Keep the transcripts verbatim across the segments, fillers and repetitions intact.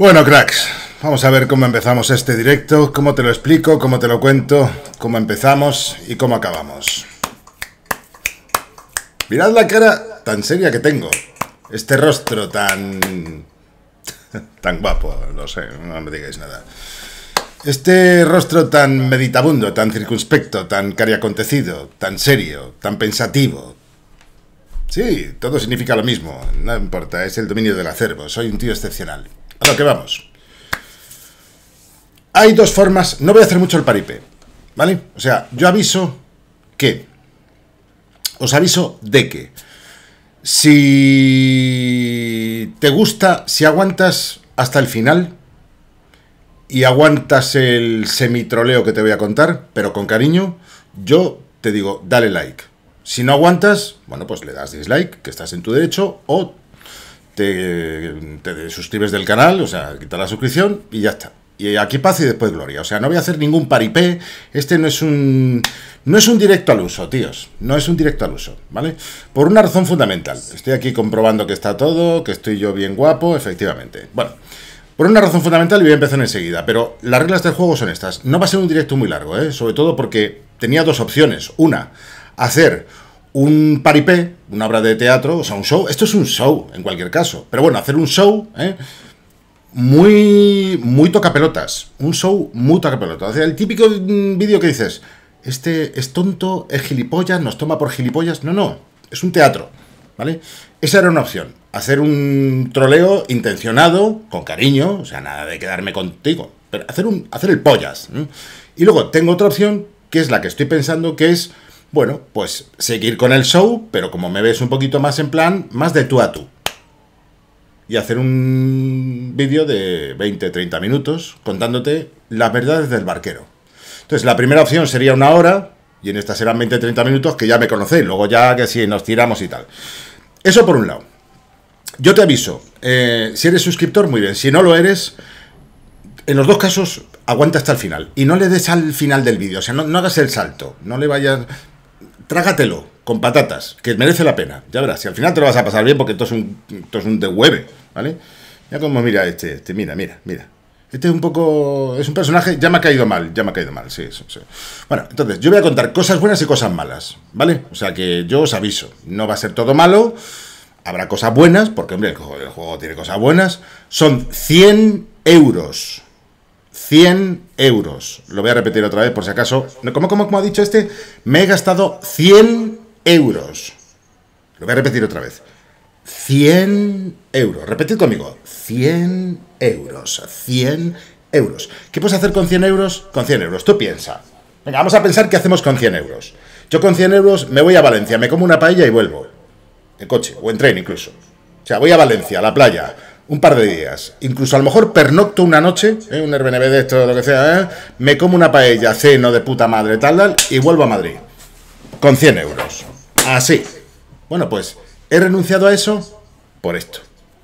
Bueno, cracks, vamos a ver cómo empezamos este directo, cómo te lo explico, cómo te lo cuento, cómo empezamos y cómo acabamos. Mirad la cara tan seria que tengo, este rostro tan... tan guapo, no sé, no me digáis nada. Este rostro tan meditabundo, tan circunspecto, tan cariacontecido, tan serio, tan pensativo. Sí, todo significa lo mismo, no importa, es el dominio del acervo, soy un tío excepcional. A lo que vamos. Hay dos formas, no voy a hacer mucho el paripé, ¿vale? O sea, yo aviso que, os aviso de que, si te gusta, si aguantas hasta el final y aguantas el semitroleo que te voy a contar, pero con cariño, yo te digo, dale like. Si no aguantas, bueno, pues le das dislike, que estás en tu derecho, o te, te suscribes del canal, o sea, quitas la suscripción y ya está. Y aquí paz y después gloria. O sea, no voy a hacer ningún paripé. Este no es un... No es un directo al uso, tíos. No es un directo al uso, ¿vale? Por una razón fundamental. Estoy aquí comprobando que está todo, que estoy yo bien guapo, efectivamente. Bueno, por una razón fundamental y voy a empezar enseguida. Pero las reglas del juego son estas. No va a ser un directo muy largo, ¿eh? Sobre todo porque tenía dos opciones. Una, hacer un paripé, una obra de teatro, o sea, un show. Esto es un show, en cualquier caso. Pero bueno, hacer un show, ¿eh? Muy, muy tocapelotas. Un show muy tocapelotas. O sea, el típico vídeo que dices, este es tonto, es gilipollas, nos toma por gilipollas. No, no, es un teatro, ¿vale? Esa era una opción. Hacer un troleo intencionado, con cariño, o sea, nada de quedarme contigo, pero hacer, un, hacer el pollas, ¿no? Y luego tengo otra opción, que es la que estoy pensando, que es, bueno, pues seguir con el show, pero como me ves un poquito más en plan, más de tú a tú. Y hacer un vídeo de veinte a treinta minutos contándote las verdades del barquero. Entonces, la primera opción sería una hora, y en esta serán veinte a treinta minutos, que ya me conocéis, luego ya que si nos tiramos y tal. Eso por un lado. Yo te aviso, eh, si eres suscriptor, muy bien. Si no lo eres, en los dos casos, aguanta hasta el final. Y no le des al final del vídeo, o sea, no, no hagas el salto, no le vayas... Trágatelo con patatas, que merece la pena. Ya verás, si al final te lo vas a pasar bien, porque esto es un, esto es un dehueve, ¿vale? Ya como mira este, este, mira, mira, mira. Este es un poco... Es un personaje... Ya me ha caído mal, ya me ha caído mal, sí, sí, sí. Bueno, entonces, yo voy a contar cosas buenas y cosas malas, ¿vale? O sea que yo os aviso, no va a ser todo malo, habrá cosas buenas, porque, hombre, el juego, el juego tiene cosas buenas. Son cien euros. cien euros. Lo voy a repetir otra vez, por si acaso. ¿Cómo, cómo, cómo ha dicho este? Me he gastado cien euros. Lo voy a repetir otra vez. cien euros. Repetid conmigo. cien euros. cien euros. ¿Qué puedes hacer con cien euros? Con cien euros. Tú piensa. Venga, vamos a pensar qué hacemos con cien euros. Yo con cien euros me voy a Valencia, me como una paella y vuelvo. En coche o en tren incluso. O sea, voy a Valencia, a la playa, un par de días. Incluso a lo mejor pernocto una noche, ¿eh? Un Airbnb de esto, lo que sea, ¿eh? Me como una paella, ceno de puta madre, tal, tal, y vuelvo a Madrid. Con cien euros. Así. Bueno, pues he renunciado a eso por esto.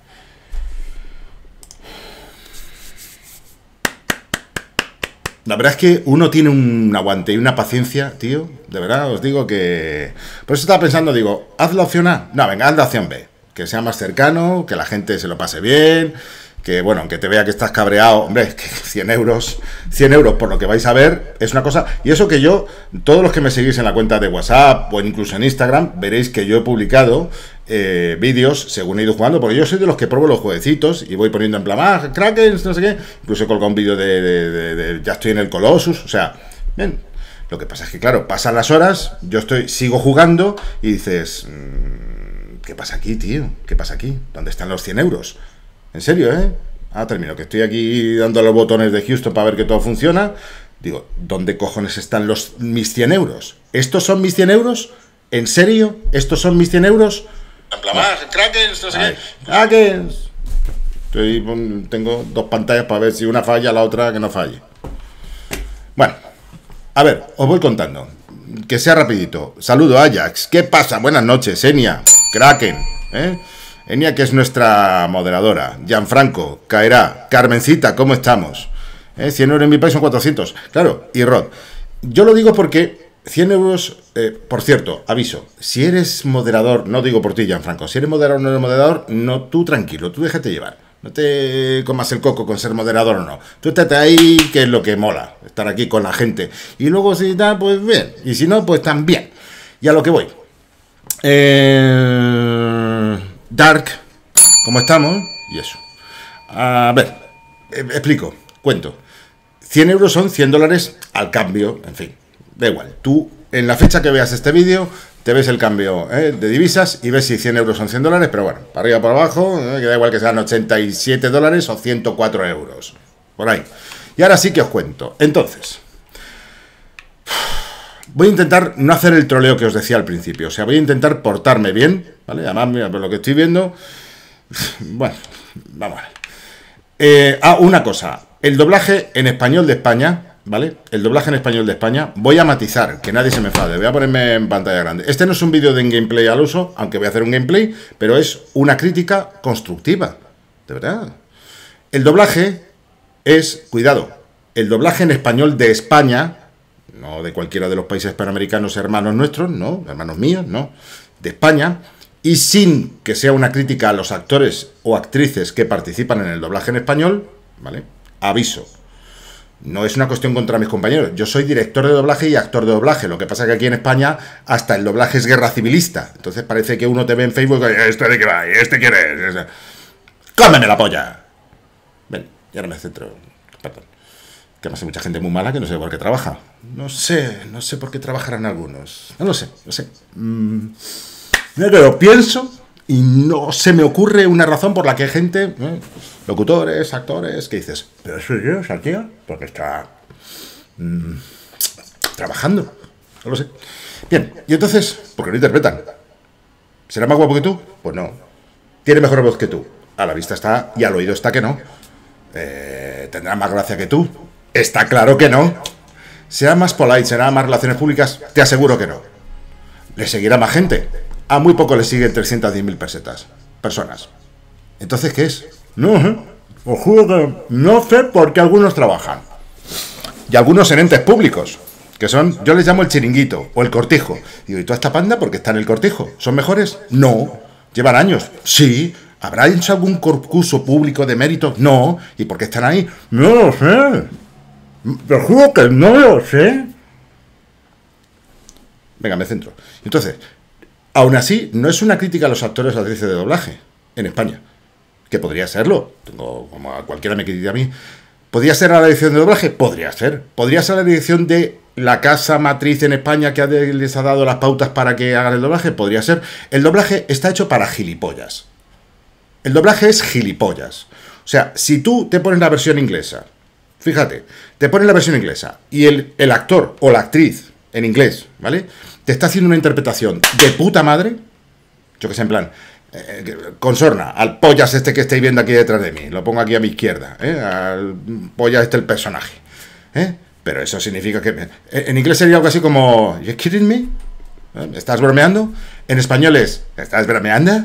La verdad es que uno tiene un aguante y una paciencia, tío. De verdad, os digo que... Por eso estaba pensando, digo, haz la opción A. No, venga, haz la opción B. Que sea más cercano, que la gente se lo pase bien, que, bueno, aunque te vea que estás cabreado, hombre, que cien euros, cien euros por lo que vais a ver, es una cosa... Y eso que yo, todos los que me seguís en la cuenta de WhatsApp o incluso en Instagram, veréis que yo he publicado eh, vídeos según he ido jugando, porque yo soy de los que pruebo los jueguecitos y voy poniendo en plan, ah, Kraken, no sé qué, incluso he colgado un vídeo de, de, de, de, ya estoy en el Colossus, o sea, bien. Lo que pasa es que, claro, pasan las horas, yo estoy sigo jugando y dices... Mmm, ¿qué pasa aquí, tío? ¿Qué pasa aquí? ¿Dónde están los cien euros? En serio, ¿eh? Ah, termino, que estoy aquí dando los botones de Houston para ver que todo funciona. Digo, ¿dónde cojones están los mis cien euros? ¿Estos son mis cien euros? ¿En serio? ¿Estos son mis cien euros? En plan, más, Krakens, no sé qué. Krakens. Estoy, tengo dos pantallas para ver si una falla, la otra que no falle. Bueno, a ver, os voy contando. Que sea rapidito. Saludo, Ajax. ¿Qué pasa? Buenas noches, Enia. Kraken, ¿eh? Enia, que es nuestra moderadora. Gianfranco, caerá. Carmencita, ¿cómo estamos? ¿Eh? cien euros en mi país son cuatrocientos. Claro, y Rod. Yo lo digo porque cien euros... Eh, por cierto, aviso. Si eres moderador, no digo por ti, Gianfranco. Si eres moderador o no eres moderador, no, tú tranquilo, tú déjate llevar. No te comas el coco con ser moderador o no. Tú estate ahí, que es lo que mola, estar aquí con la gente. Y luego si da, pues bien. Y si no, pues también. Y a lo que voy. Eh, Dark, ¿cómo estamos? Y eso. A ver, eh, explico, cuento. cien euros son cien dólares al cambio, en fin, da igual. Tú, en la fecha que veas este vídeo, te ves el cambio ¿eh? de divisas y ves si cien euros son cien dólares, pero bueno, para arriba, para abajo, ¿eh? que da igual que sean ochenta y siete dólares o ciento cuatro euros, por ahí. Y ahora sí que os cuento. Entonces, voy a intentar no hacer el troleo que os decía al principio, o sea, voy a intentar portarme bien, ¿vale? Además, mira, por lo que estoy viendo, bueno, vamos a ver. Eh, ah, una cosa, el doblaje en español de España, ¿vale? El doblaje en español de España, voy a matizar, que nadie se me enfade, voy a ponerme en pantalla grande. Este no es un vídeo de gameplay al uso, aunque voy a hacer un gameplay, pero es una crítica constructiva, de verdad. El doblaje es, cuidado, el doblaje en español de España, no de cualquiera de los países hispanoamericanos hermanos nuestros, no, hermanos míos, no, de España. Y sin que sea una crítica a los actores o actrices que participan en el doblaje en español, ¿vale? Aviso. No es una cuestión contra mis compañeros. Yo soy director de doblaje y actor de doblaje. Lo que pasa es que aquí en España hasta el doblaje es guerra civilista. Entonces parece que uno te ve en Facebook y ¿este de qué va? ¿Y este quién es? ¡Cómeme la polla! Ven, y ahora me centro. Perdón. Que además hay mucha gente muy mala que no sé por qué trabaja. No sé, no sé por qué trabajarán algunos. No lo sé, no sé. Mm. Mira que lo pienso y no se me ocurre una razón por la que hay gente, ¿eh? locutores, actores, que dices, pero eso yo, esa tía, porque está mmm, trabajando. No lo sé. Bien, y entonces, ¿por qué no interpretan? ¿Será más guapo que tú? Pues no. ¿Tiene mejor voz que tú? A la vista está y al oído está que no. Eh, ¿Tendrá más gracia que tú? Está claro que no. ¿Será más polite? ¿Será más relaciones públicas? Te aseguro que no. ¿Le seguirá más gente? A muy poco le siguen trescientas diez mil pesetas, personas. ¿Entonces qué es? No sé, os juro que no sé por qué algunos trabajan. Y algunos en entes públicos, que son, yo les llamo el chiringuito o el cortijo. Digo, ¿y toda esta panda por qué está en el cortijo? ¿Son mejores? No. ¿Llevan años? Sí. ¿Habrá hecho algún concurso público de mérito? No. ¿Y por qué están ahí? No lo sé. Te juro que no lo sé. Venga, me centro. Entonces, aún así, no es una crítica a los actores o actrices de doblaje en España, que podría serlo, tengo, como a cualquiera me critica a mí. ¿Podría ser a la dirección de doblaje? Podría ser. ¿Podría ser a la dirección de la casa matriz en España que les ha dado las pautas para que hagan el doblaje? Podría ser. El doblaje está hecho para gilipollas. El doblaje es gilipollas. O sea, si tú te pones la versión inglesa, fíjate, te pones la versión inglesa y el, el actor o la actriz en inglés, ¿vale? Te está haciendo una interpretación de puta madre, yo que sé, en plan, eh, con sorna, al pollas este que estáis viendo aquí detrás de mí, lo pongo aquí a mi izquierda, ¿eh? Al pollas este el personaje, ¿eh? Pero eso significa que... En inglés sería algo así como, ¿you kidding me? ¿Eh? ¿Estás bromeando? En español es, ¿estás bromeando?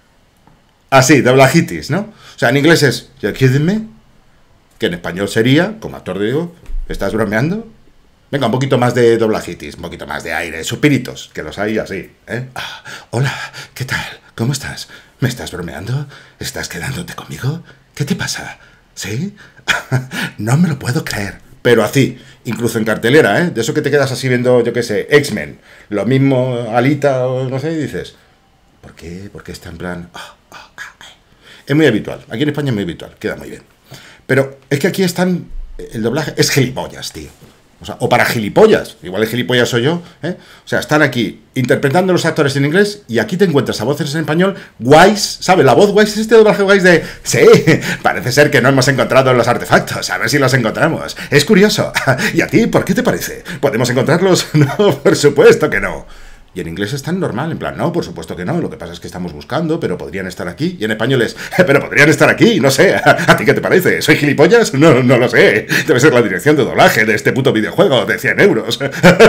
Así, doblajitis, ¿no? O sea, en inglés es, ¿you kidding me? Que en español sería, como actor digo, ¿estás bromeando? Venga, un poquito más de doblajitis, un poquito más de aire, suspiritos, que los hay así, ¿eh? Ah, hola, ¿qué tal? ¿Cómo estás? ¿Me estás bromeando? ¿Estás quedándote conmigo? ¿Qué te pasa? ¿Sí? No me lo puedo creer. Pero así, incluso en cartelera, ¿eh? De eso que te quedas así viendo, yo qué sé, X-Men, lo mismo Alita o no sé, y dices, ¿por qué? ¿Por qué está en plan? Oh, oh, oh. Es muy habitual, aquí en España es muy habitual, queda muy bien. Pero es que aquí están, el doblaje es gilipollas, tío. O sea, o para gilipollas, igual el gilipollas soy yo, ¿eh? O sea, están aquí interpretando los actores en inglés y aquí te encuentras a voces en español guays, ¿sabes? La voz guays es este doblaje guays de, sí, parece ser que no hemos encontrado los artefactos, a ver si los encontramos. Es curioso. ¿Y a ti por qué te parece? ¿Podemos encontrarlos? No, por supuesto que no. Y en inglés es tan normal, en plan, no, por supuesto que no, lo que pasa es que estamos buscando, pero podrían estar aquí. Y en español es, pero podrían estar aquí, no sé, ¿a ti qué te parece? ¿Soy gilipollas? No, no lo sé. Debe ser la dirección de doblaje de este puto videojuego de cien euros.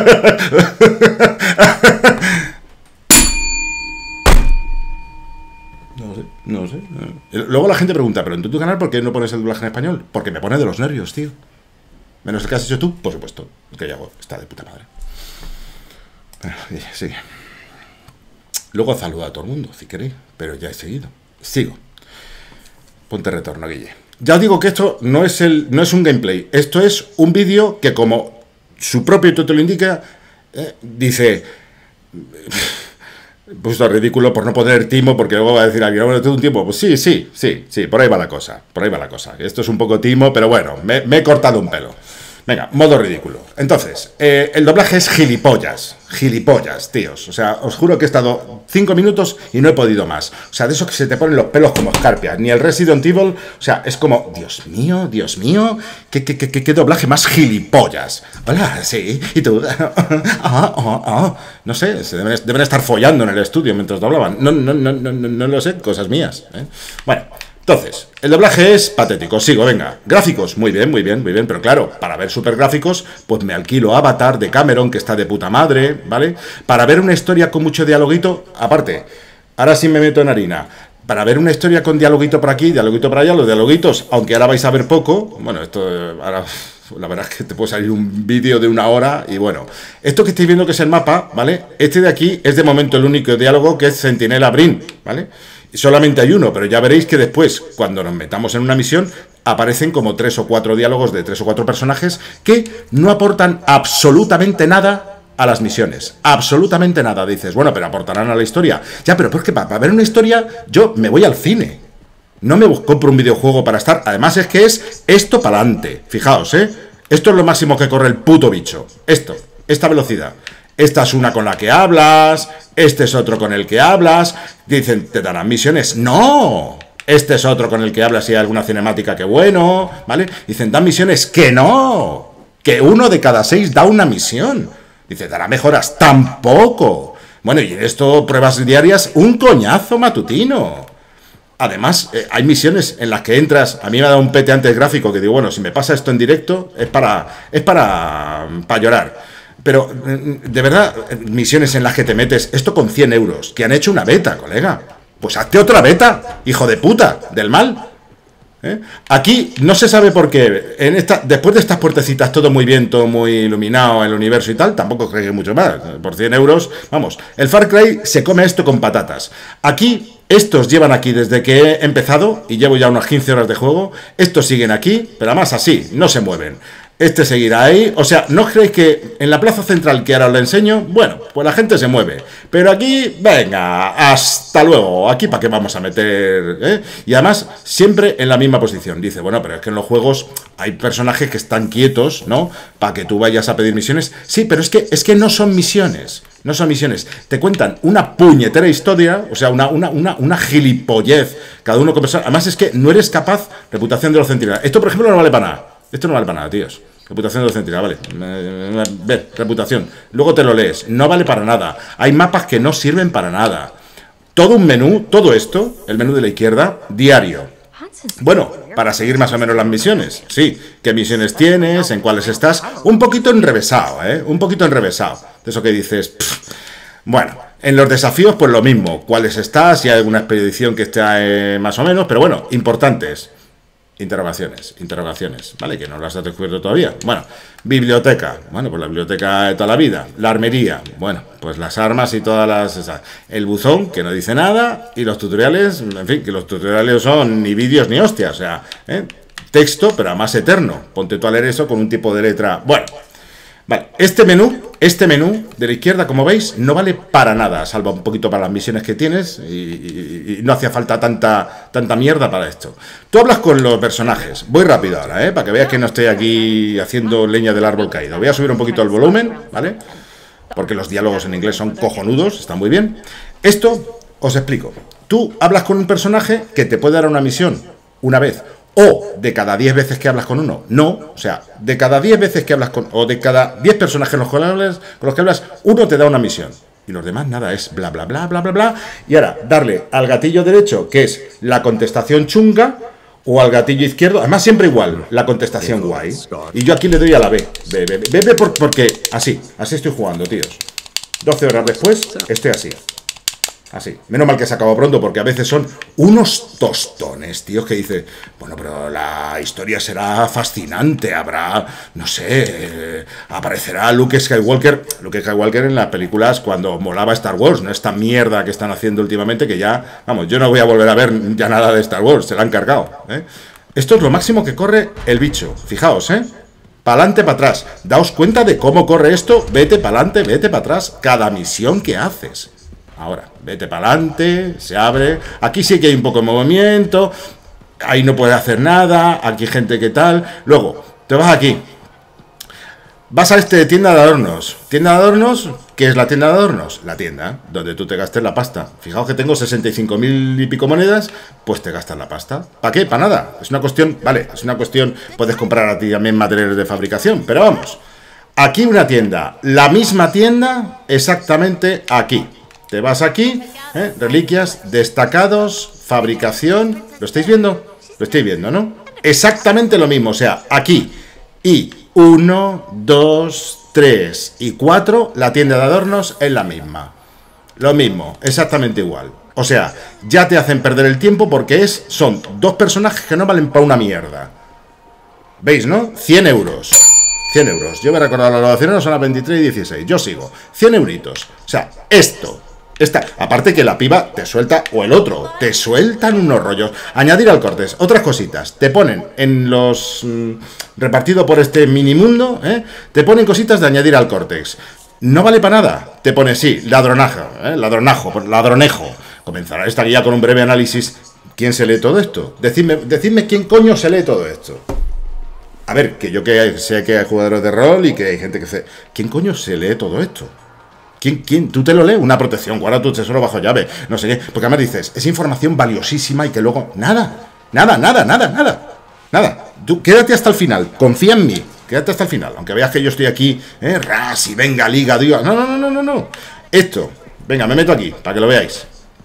No sé, no sé. Luego la gente pregunta, ¿pero en tu canal por qué no pones el doblaje en español? Porque me pone de los nervios, tío. Menos el que has hecho tú, por supuesto. El que yo hago está de puta madre. Sí. Luego saluda a todo el mundo, si queréis, pero ya he seguido. Sigo. Ponte retorno, Guille. Ya os digo que esto no es, el, no es un gameplay. Esto es un vídeo que, como su propio título indica, eh, dice... Puesto ridículo por no poner timo, porque luego va a decir alguien, bueno, todo un tiempo. Pues sí, sí, sí, sí, por ahí va la cosa. Por ahí va la cosa. Esto es un poco timo, pero bueno, me, me he cortado un pelo. Venga, modo ridículo. Entonces, eh, el doblaje es gilipollas. Gilipollas, tíos. O sea, os juro que he estado cinco minutos y no he podido más. O sea, de esos que se te ponen los pelos como escarpias. Ni el Resident Evil. O sea, es como, Dios mío, Dios mío. ¿Qué, qué, qué, qué doblaje más gilipollas? Hola, sí. ¿Y tú? Ah, ah, ah. No sé, se deben, deben estar follando en el estudio mientras doblaban. No, no, no, no, no, no lo sé, cosas mías. ¿eh? Bueno. Entonces, el doblaje es patético, sigo, venga. Gráficos, muy bien, muy bien, muy bien, pero claro, para ver super gráficos, pues me alquilo Avatar de Cameron, que está de puta madre, ¿vale? Para ver una historia con mucho dialoguito, aparte, ahora sí me meto en harina. Para ver una historia con dialoguito por aquí, dialoguito por allá, los dialoguitos, aunque ahora vais a ver poco, bueno, esto ahora... La verdad es que te puede salir un vídeo de una hora y bueno, esto que estáis viendo que es el mapa, ¿vale? Este de aquí es de momento el único diálogo que es Centinela Brin, ¿vale? Solamente hay uno, pero ya veréis que después, cuando nos metamos en una misión, aparecen como tres o cuatro diálogos de tres o cuatro personajes que no aportan absolutamente nada a las misiones. Absolutamente nada. Dices, bueno, pero aportarán a la historia. Ya, pero es que para, para ver una historia yo me voy al cine. No me compro un videojuego para estar... Además es que es esto para adelante. Fijaos, ¿eh? Esto es lo máximo que corre el puto bicho. Esto, esta velocidad. Esta es una con la que hablas, este es otro con el que hablas. Dicen, ¿te darán misiones? ¡No! Este es otro con el que hablas y hay alguna cinemática, que bueno, ¿vale? Dicen, ¿dan misiones? ¡Que no! Que uno de cada seis da una misión. Dice, ¿dará mejoras? ¡Tampoco! Bueno, y en esto, pruebas diarias, un coñazo matutino. Además, eh, hay misiones en las que entras. A mí me ha dado un pete antes gráfico que digo, bueno, si me pasa esto en directo, es para, es para, para llorar. Pero, de verdad, misiones en las que te metes, esto con cien euros, que han hecho una beta, colega. Pues hazte otra beta, hijo de puta, del mal. ¿Eh? Aquí no se sabe por qué. En esta, después de estas puertecitas, todo muy bien, todo muy iluminado, el universo y tal, tampoco creo que mucho más. Por cien euros, vamos, el Far Cry se come esto con patatas. Aquí... Estos llevan aquí desde que he empezado y llevo ya unas quince horas de juego. Estos siguen aquí, pero además así, no se mueven. Este seguirá ahí. O sea, ¿no creéis que en la plaza central que ahora os lo enseño? Bueno, pues la gente se mueve. Pero aquí, venga, hasta luego. Aquí para qué vamos a meter, ¿eh? Y además, siempre en la misma posición. Dice, bueno, pero es que en los juegos hay personajes que están quietos, ¿no? Para que tú vayas a pedir misiones. Sí, pero es que, es que no son misiones. No son misiones. Te cuentan una puñetera historia, o sea, una, una, una, una gilipollez. Cada uno con persona. Además es que no eres capaz. Reputación de los centinelas. Esto, por ejemplo, no vale para nada. Esto no vale para nada, tíos. Reputación de los centinelas, vale. Ve, reputación. Luego te lo lees. No vale para nada. Hay mapas que no sirven para nada. Todo un menú, todo esto, el menú de la izquierda, diario. Bueno, para seguir más o menos las misiones. Sí, qué misiones tienes, en cuáles estás. Un poquito enrevesado, ¿eh? Un poquito enrevesado. De eso que dices... Pff. Bueno, en los desafíos pues lo mismo. Cuáles estás, si hay alguna expedición que esté eh, más o menos. Pero bueno, importantes. Interrogaciones, interrogaciones, ¿vale? Que no las has descubierto todavía. Bueno, biblioteca. Bueno, pues la biblioteca de toda la vida. La armería. Bueno, pues las armas y todas las... Esas. El buzón, que no dice nada. Y los tutoriales, en fin, que los tutoriales son ni vídeos ni hostias. O sea, ¿eh? Texto, pero además eterno. Ponte tú a leer eso con un tipo de letra... Bueno, vale. Este menú, este menú de la izquierda, como veis, no vale para nada. Salvo un poquito para las misiones que tienes. Y, y, y no hacía falta tanta, tanta mierda para esto. Tú hablas con los personajes. Voy rápido ahora, ¿eh? Para que veas que no estoy aquí haciendo leña del árbol caído. Voy a subir un poquito el volumen, ¿vale? Porque los diálogos en inglés son cojonudos, están muy bien. Esto, os explico. Tú hablas con un personaje que te puede dar una misión una vez. O de cada diez veces que hablas con uno. No, o sea, de cada diez veces que hablas con... O de cada diez personajes con los que hablas, con los que hablas, uno te da una misión. Y los demás nada, es bla, bla, bla, bla, bla, bla. Y ahora, darle al gatillo derecho, que es la contestación chunga, o al gatillo izquierdo, además siempre igual, la contestación guay. Y yo aquí le doy a la B. B, B, B, B por, porque así, así estoy jugando, tíos. doce horas después, estoy así. Así. Menos mal que se acabó pronto, porque a veces son unos tostones, tíos, que dice, bueno, pero la historia será fascinante, habrá, no sé, eh, aparecerá Luke Skywalker, Luke Skywalker en las películas cuando molaba Star Wars, no esta mierda que están haciendo últimamente, que ya, vamos, yo no voy a volver a ver ya nada de Star Wars, se la han cargado, ¿eh? Esto es lo máximo que corre el bicho, fijaos, ¿eh? Para adelante, para atrás. Daos cuenta de cómo corre esto, vete para adelante, vete para atrás, cada misión que haces. Ahora, vete para adelante, se abre. Aquí sí que hay un poco de movimiento. Ahí no puedes hacer nada. Aquí hay gente que tal. Luego, te vas aquí. Vas a este tienda de adornos. ¿Tienda de adornos? ¿Qué es la tienda de adornos? La tienda, donde tú te gastes la pasta. Fijaos que tengo sesenta y cinco mil y pico monedas, pues te gastas la pasta. ¿Para qué? Para nada. Es una cuestión, vale, es una cuestión, puedes comprar a ti también materiales de fabricación, pero vamos. Aquí una tienda, la misma tienda, exactamente aquí. Te vas aquí, ¿eh? Reliquias, destacados, fabricación. ¿Lo estáis viendo? Lo estáis viendo, ¿no? Exactamente lo mismo, o sea, aquí. Y uno, dos, tres y cuatro, la tienda de adornos es la misma. Lo mismo, exactamente igual. O sea, ya te hacen perder el tiempo porque es, son dos personajes que no valen para una mierda. ¿Veis, no? cien euros. cien euros. Yo me he recordado las grabaciones, son las veintitrés y dieciséis. Yo sigo. cien euritos. O sea, esto. Esta, aparte que la piba te suelta, o el otro, te sueltan unos rollos. Añadir al Cortex, otras cositas. Te ponen en los... Mmm, repartido por este mini mundo, ¿eh? Te ponen cositas de añadir al Cortex. No vale para nada. Te pone, sí, ladronajo, ¿eh? Ladronajo, ladronejo. Comenzará esta guía con un breve análisis. ¿Quién se lee todo esto? Decidme, decidme quién coño se lee todo esto. A ver, que yo que sé que hay jugadores de rol y que hay gente que se... ¿Quién coño se lee todo esto? ¿Quién, quién? ¿Tú te lo lees? Una protección, guarda tu tesoro bajo llave, no sé qué. Porque además dices, es información valiosísima y que luego... Nada, nada, nada, nada, nada. Nada. Tú quédate hasta el final, confía en mí. Quédate hasta el final, aunque veas que yo estoy aquí, eh, ras y venga, liga, dios. No, no, no, no, no, no. Esto, venga, me meto aquí, para que lo veáis.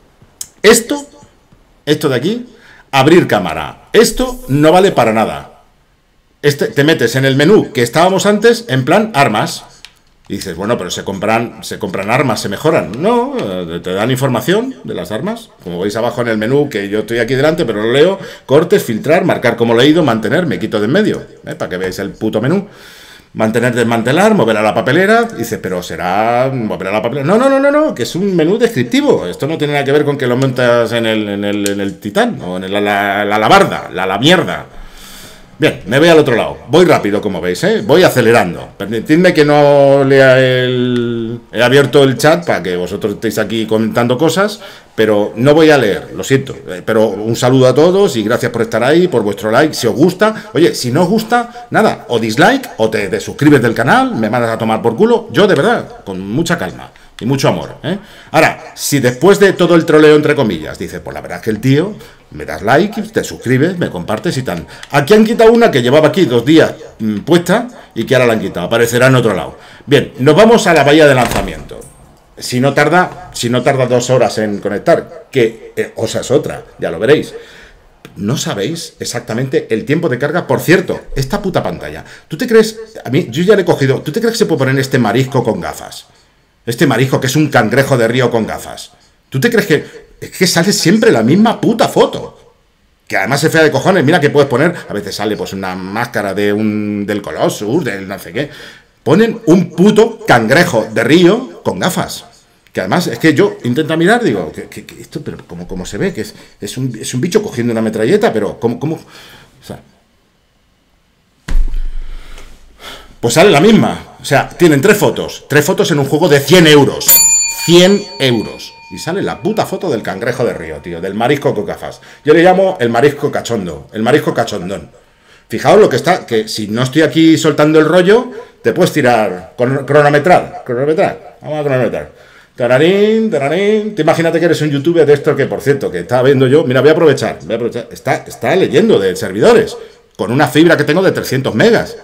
Esto, esto de aquí, abrir cámara. Esto no vale para nada. Este, te metes en el menú que estábamos antes, en plan armas. Y dices, bueno, pero se compran, se compran armas, se mejoran. No, te dan información de las armas. Como veis abajo en el menú, que yo estoy aquí delante, pero lo leo. Cortes, filtrar, marcar como leído, mantener, me quito de en medio, ¿eh? Para que veáis el puto menú. Mantener, desmantelar, mover a la papelera. Dices, pero será mover a la papelera. No, no, no, no, no, que es un menú descriptivo. Esto no tiene nada que ver con que lo montas en el, en el, en el titán o en el, la, la, la alabarda, la, la mierda. Bien, me voy al otro lado. Voy rápido, como veis, ¿eh? Voy acelerando. Permitidme que no lea el... He abierto el chat para que vosotros estéis aquí comentando cosas, pero no voy a leer, lo siento. Pero un saludo a todos y gracias por estar ahí, por vuestro like, si os gusta. Oye, si no os gusta, nada, o dislike, o te, te suscribes del canal, me mandas a tomar por culo. Yo, de verdad, con mucha calma y mucho amor, ¿eh? Ahora, si después de todo el troleo, entre comillas, dices, pues la verdad es que el tío... Me das like, te suscribes, me compartes y tal. Aquí han quitado una que llevaba aquí dos días mmm, puesta y que ahora la han quitado. Aparecerá en otro lado. Bien, nos vamos a la bahía de lanzamiento. Si no tarda, si no tarda dos horas en conectar, que eh, o sea es otra, ya lo veréis. No sabéis exactamente el tiempo de carga. Por cierto, esta puta pantalla. ¿Tú te crees? A mí, yo ya le he cogido. ¿Tú te crees que se puede poner este marisco con gafas? Este marisco que es un cangrejo de río con gafas. ¿Tú te crees que...? Es que sale siempre la misma puta foto. Que además es fea de cojones. Mira que puedes poner... A veces sale pues una máscara de un del Colossus, del no sé qué. Ponen un puto cangrejo de río con gafas. Que además es que yo intento mirar, digo... Que, que, que esto, pero ¿cómo, cómo se ve? Que es, es, un, es un bicho cogiendo una metralleta, pero ¿cómo...? cómo? O sea... Pues sale la misma. O sea, tienen tres fotos. Tres fotos en un juego de cien euros. cien euros. Y sale la puta foto del cangrejo de río, tío, del marisco con gafas. Yo le llamo el marisco cachondo, el marisco cachondón. Fijaos lo que está, que si no estoy aquí soltando el rollo, te puedes tirar, con, cronometrar, cronometrar, vamos a cronometrar. Tararín, tararín. Te imagínate que eres un youtuber de esto que, por cierto, que estaba viendo yo, mira, voy a aprovechar, voy a aprovechar, está, está leyendo de servidores, con una fibra que tengo de trescientos megas.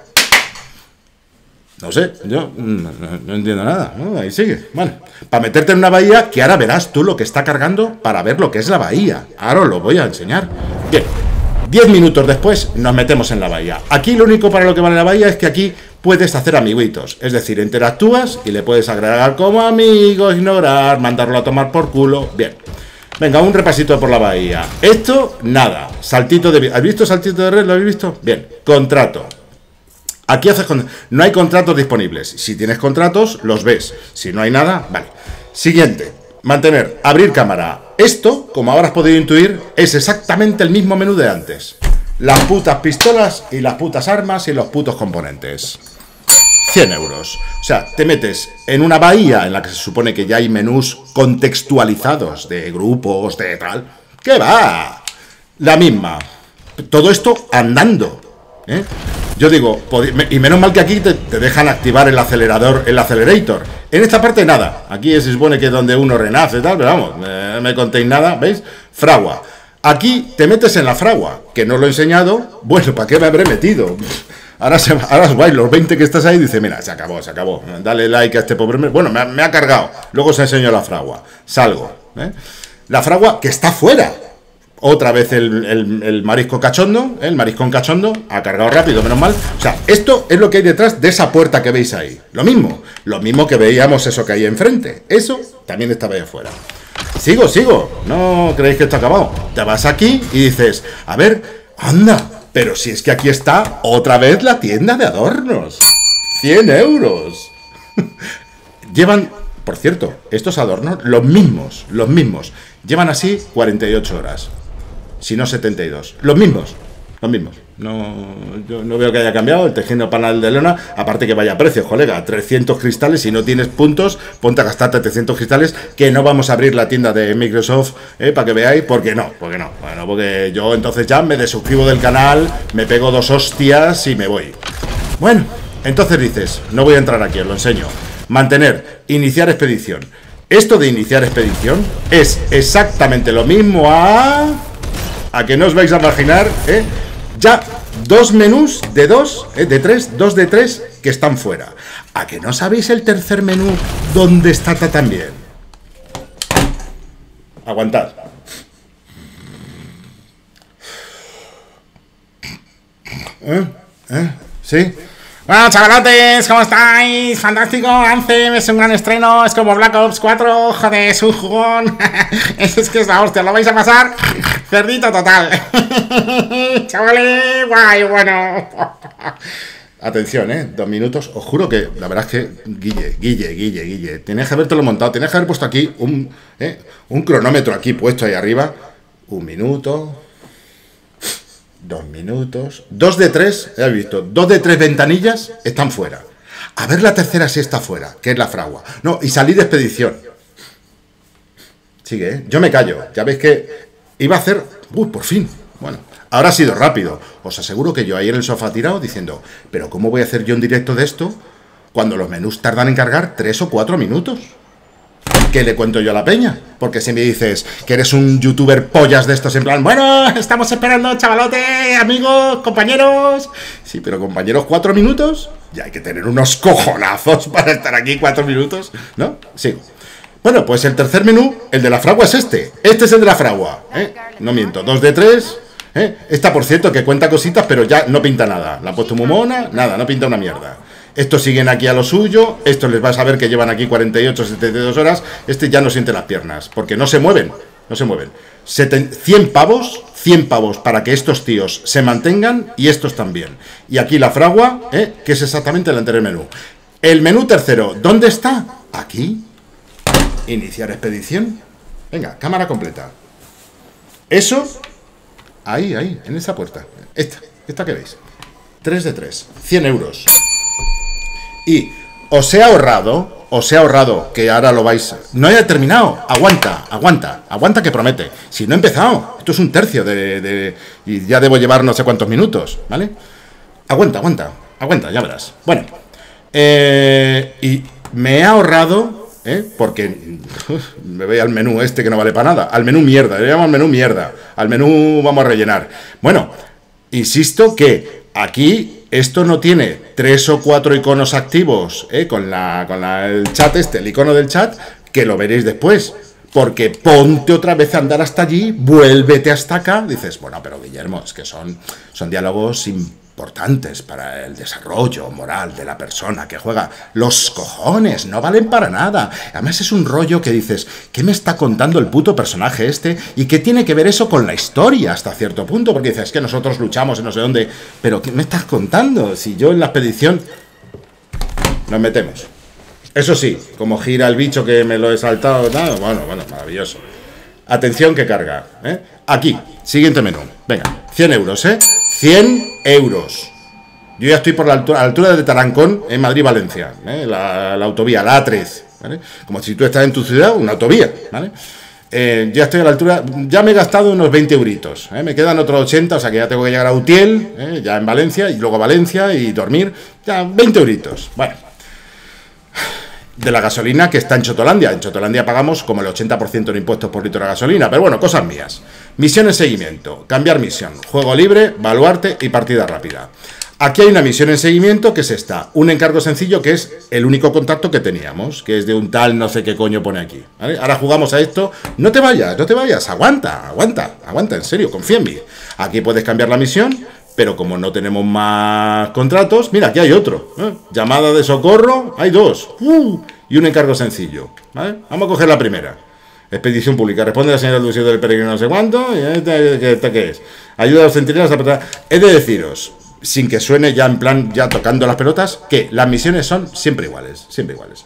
No sé, yo no, no, no entiendo nada, ¿no? Ahí sigue. Bueno, para meterte en una bahía, que ahora verás tú lo que está cargando para ver lo que es la bahía. Ahora os lo voy a enseñar. Bien, diez minutos después nos metemos en la bahía. Aquí lo único para lo que vale la bahía es que aquí puedes hacer amiguitos. Es decir, interactúas y le puedes agregar como amigo, ignorar, mandarlo a tomar por culo. Bien. Venga, un repasito por la bahía. Esto, nada. Saltito de... ¿Has visto saltito de red? ¿Lo habéis visto? Bien. Contrato. Aquí haces con... No hay contratos disponibles. Si tienes contratos, los ves. Si no hay nada, vale. Siguiente. Mantener. Abrir cámara. Esto, como ahora has podido intuir, es exactamente el mismo menú de antes. Las putas pistolas y las putas armas y los putos componentes. cien euros. O sea, te metes en una bahía en la que se supone que ya hay menús contextualizados de grupos, de tal. ¿Qué va? La misma. Todo esto andando. ¿eh? Yo digo, y menos mal que aquí te, te dejan activar el acelerador, el accelerator. En esta parte nada. Aquí se supone que es donde uno renace y tal, pero vamos, no me contéis nada, ¿veis? Fragua. Aquí te metes en la fragua, que no lo he enseñado. Bueno, ¿para qué me habré metido? Ahora, se, ahora es guay, los veinte que estás ahí, dice, mira, se acabó, se acabó. Dale like a este pobre... Bueno, me ha, me ha cargado. Luego os enseño la fragua. Salgo. ¿eh? La fragua que está fuera. Otra vez el, el, el marisco cachondo, ¿eh? el mariscón cachondo, ha cargado rápido, menos mal. O sea, esto es lo que hay detrás de esa puerta que veis ahí. Lo mismo, lo mismo que veíamos eso que hay enfrente. Eso también estaba ahí afuera. Sigo, sigo. No creéis que esto ha acabado. Te vas aquí y dices, a ver, anda... Pero si es que aquí está otra vez la tienda de adornos. cien euros. Llevan, por cierto, estos adornos, los mismos, los mismos. Llevan así cuarenta y ocho horas. Si no setenta y dos. Los mismos, los mismos. No, yo no veo que haya cambiado el tejido panal de lona. Aparte que vaya precio, colega. trescientos cristales. Si no tienes puntos, ponte a gastarte trescientos cristales. Que no vamos a abrir la tienda de Microsoft eh, para que veáis. Porque no, porque no. Bueno, porque yo entonces ya me desuscribo del canal, me pego dos hostias y me voy. Bueno, entonces dices, no voy a entrar aquí, os lo enseño. Mantener, iniciar expedición. Esto de iniciar expedición es exactamente lo mismo a... A que no os vais a imaginar, ¿eh? Ya dos menús de dos, eh, de tres, dos de tres que están fuera. ¿A que no sabéis el tercer menú dónde está también? Aguantad. ¿Eh? ¿Eh? ¿Sí? Bueno, chavalotes, ¿cómo estáis? Fantástico, Anthem es un gran estreno, es como Black Ops cuatro, joder, es un jugón. Es que es la hostia, lo vais a pasar cerdito total. Chavales, guay, bueno. Atención, eh, dos minutos. Os juro que la verdad es que Guille, Guille, Guille, Guille, tenías que habértelo montado, tenías que haber puesto aquí un, eh, un cronómetro aquí puesto ahí arriba. Un minuto. Dos minutos. Dos de tres, ya habéis visto, dos de tres ventanillas están fuera. A ver la tercera si está fuera, que es la fragua. No, y salir de expedición. Sigue, ¿eh? Yo me callo. Ya veis que iba a hacer... Uy, por fin. Bueno, ahora ha sido rápido. Os aseguro que yo ahí en el sofá tirado diciendo, pero ¿cómo voy a hacer yo un directo de esto cuando los menús tardan en cargar tres o cuatro minutos? ¿Qué le cuento yo a la peña? Porque si me dices que eres un youtuber pollas de estos en plan, bueno, estamos esperando, chavalote, amigos, compañeros. Sí, pero compañeros, cuatro minutos. Ya hay que tener unos cojonazos para estar aquí cuatro minutos, ¿no? Sí. Bueno, pues el tercer menú, el de la fragua es este. Este es el de la fragua, ¿eh? No miento, dos de tres. ¿eh? Esta, por cierto, que cuenta cositas, pero ya no pinta nada. La han puesto muy mona, nada, no pinta una mierda. Estos siguen aquí a lo suyo, estos les vas a ver que llevan aquí cuarenta y ocho, setenta y dos horas, este ya no siente las piernas, porque no se mueven, no se mueven. cien pavos, cien pavos para que estos tíos se mantengan y estos también. Y aquí la fragua, ¿eh? que es exactamente el anterior menú. El menú tercero, ¿dónde está? Aquí. Iniciar expedición. Venga, cámara completa. Eso, ahí, ahí, en esa puerta. Esta, esta que veis. tres de tres, cien euros. Y os he ahorrado, os he ahorrado, que ahora lo vais... No he terminado, aguanta, aguanta, aguanta que promete. Si no he empezado, esto es un tercio de... de y ya debo llevar no sé cuántos minutos, ¿vale? Aguanta, aguanta, aguanta, ya verás. Bueno, eh, y me he ahorrado, ¿eh? Porque uf, me voy al menú este que no vale para nada, al menú mierda, le llamo al menú mierda, al menú vamos a rellenar. Bueno, insisto que aquí... Esto no tiene tres o cuatro iconos activos, ¿eh? con, la, con la, el chat este, el icono del chat, que lo veréis después. Porque ponte otra vez a andar hasta allí, vuélvete hasta acá. Dices, bueno, pero Guillermo, es que son, son diálogos sin importantes para el desarrollo moral de la persona que juega. Los cojones, no valen para nada. Además es un rollo que dices, ¿qué me está contando el puto personaje este? ¿Y qué tiene que ver eso con la historia hasta cierto punto? Porque dices, es que nosotros luchamos en no sé dónde, pero ¿qué me estás contando? Si yo en la expedición nos metemos. Eso sí, como gira el bicho que me lo he saltado, no, bueno, bueno, maravilloso. Atención que carga, ¿eh? Aquí, siguiente menú. Venga, cien euros, ¿eh? cien euros. Yo ya estoy por la altura, a la altura de Tarancón, en Madrid-Valencia, ¿eh? la, la autovía, la A tres, ¿vale? Como si tú estás en tu ciudad, una autovía, ¿vale? Eh, ya estoy a la altura, ya me he gastado unos veinte euritos, ¿eh? Me quedan otros ochenta, o sea que ya tengo que llegar a Utiel, ¿eh? Ya en Valencia, y luego a Valencia y dormir, ya veinte euritos. Bueno, de la gasolina que está en Chotolandia. En Chotolandia pagamos como el ochenta por ciento de impuestos por litro de gasolina, pero bueno, cosas mías. Misión en seguimiento, cambiar misión, juego libre, baluarte y partida rápida. Aquí hay una misión en seguimiento que es esta, un encargo sencillo que es el único contacto que teníamos, que es de un tal no sé qué coño pone aquí, ¿vale? Ahora jugamos a esto, no te vayas, no te vayas, aguanta, aguanta, aguanta, en serio, confía en mí. Aquí puedes cambiar la misión, pero como no tenemos más contratos, mira, aquí hay otro, ¿eh? Llamada de socorro, hay dos, uh, y un encargo sencillo, ¿vale? Vamos a coger la primera. Expedición pública, responde la señora Lucio del Peregrino no sé cuánto, y este, este, ¿qué es? Ayuda a los centinelas a apretar. He de deciros, sin que suene ya en plan, ya tocando las pelotas, que las misiones son siempre iguales, siempre iguales.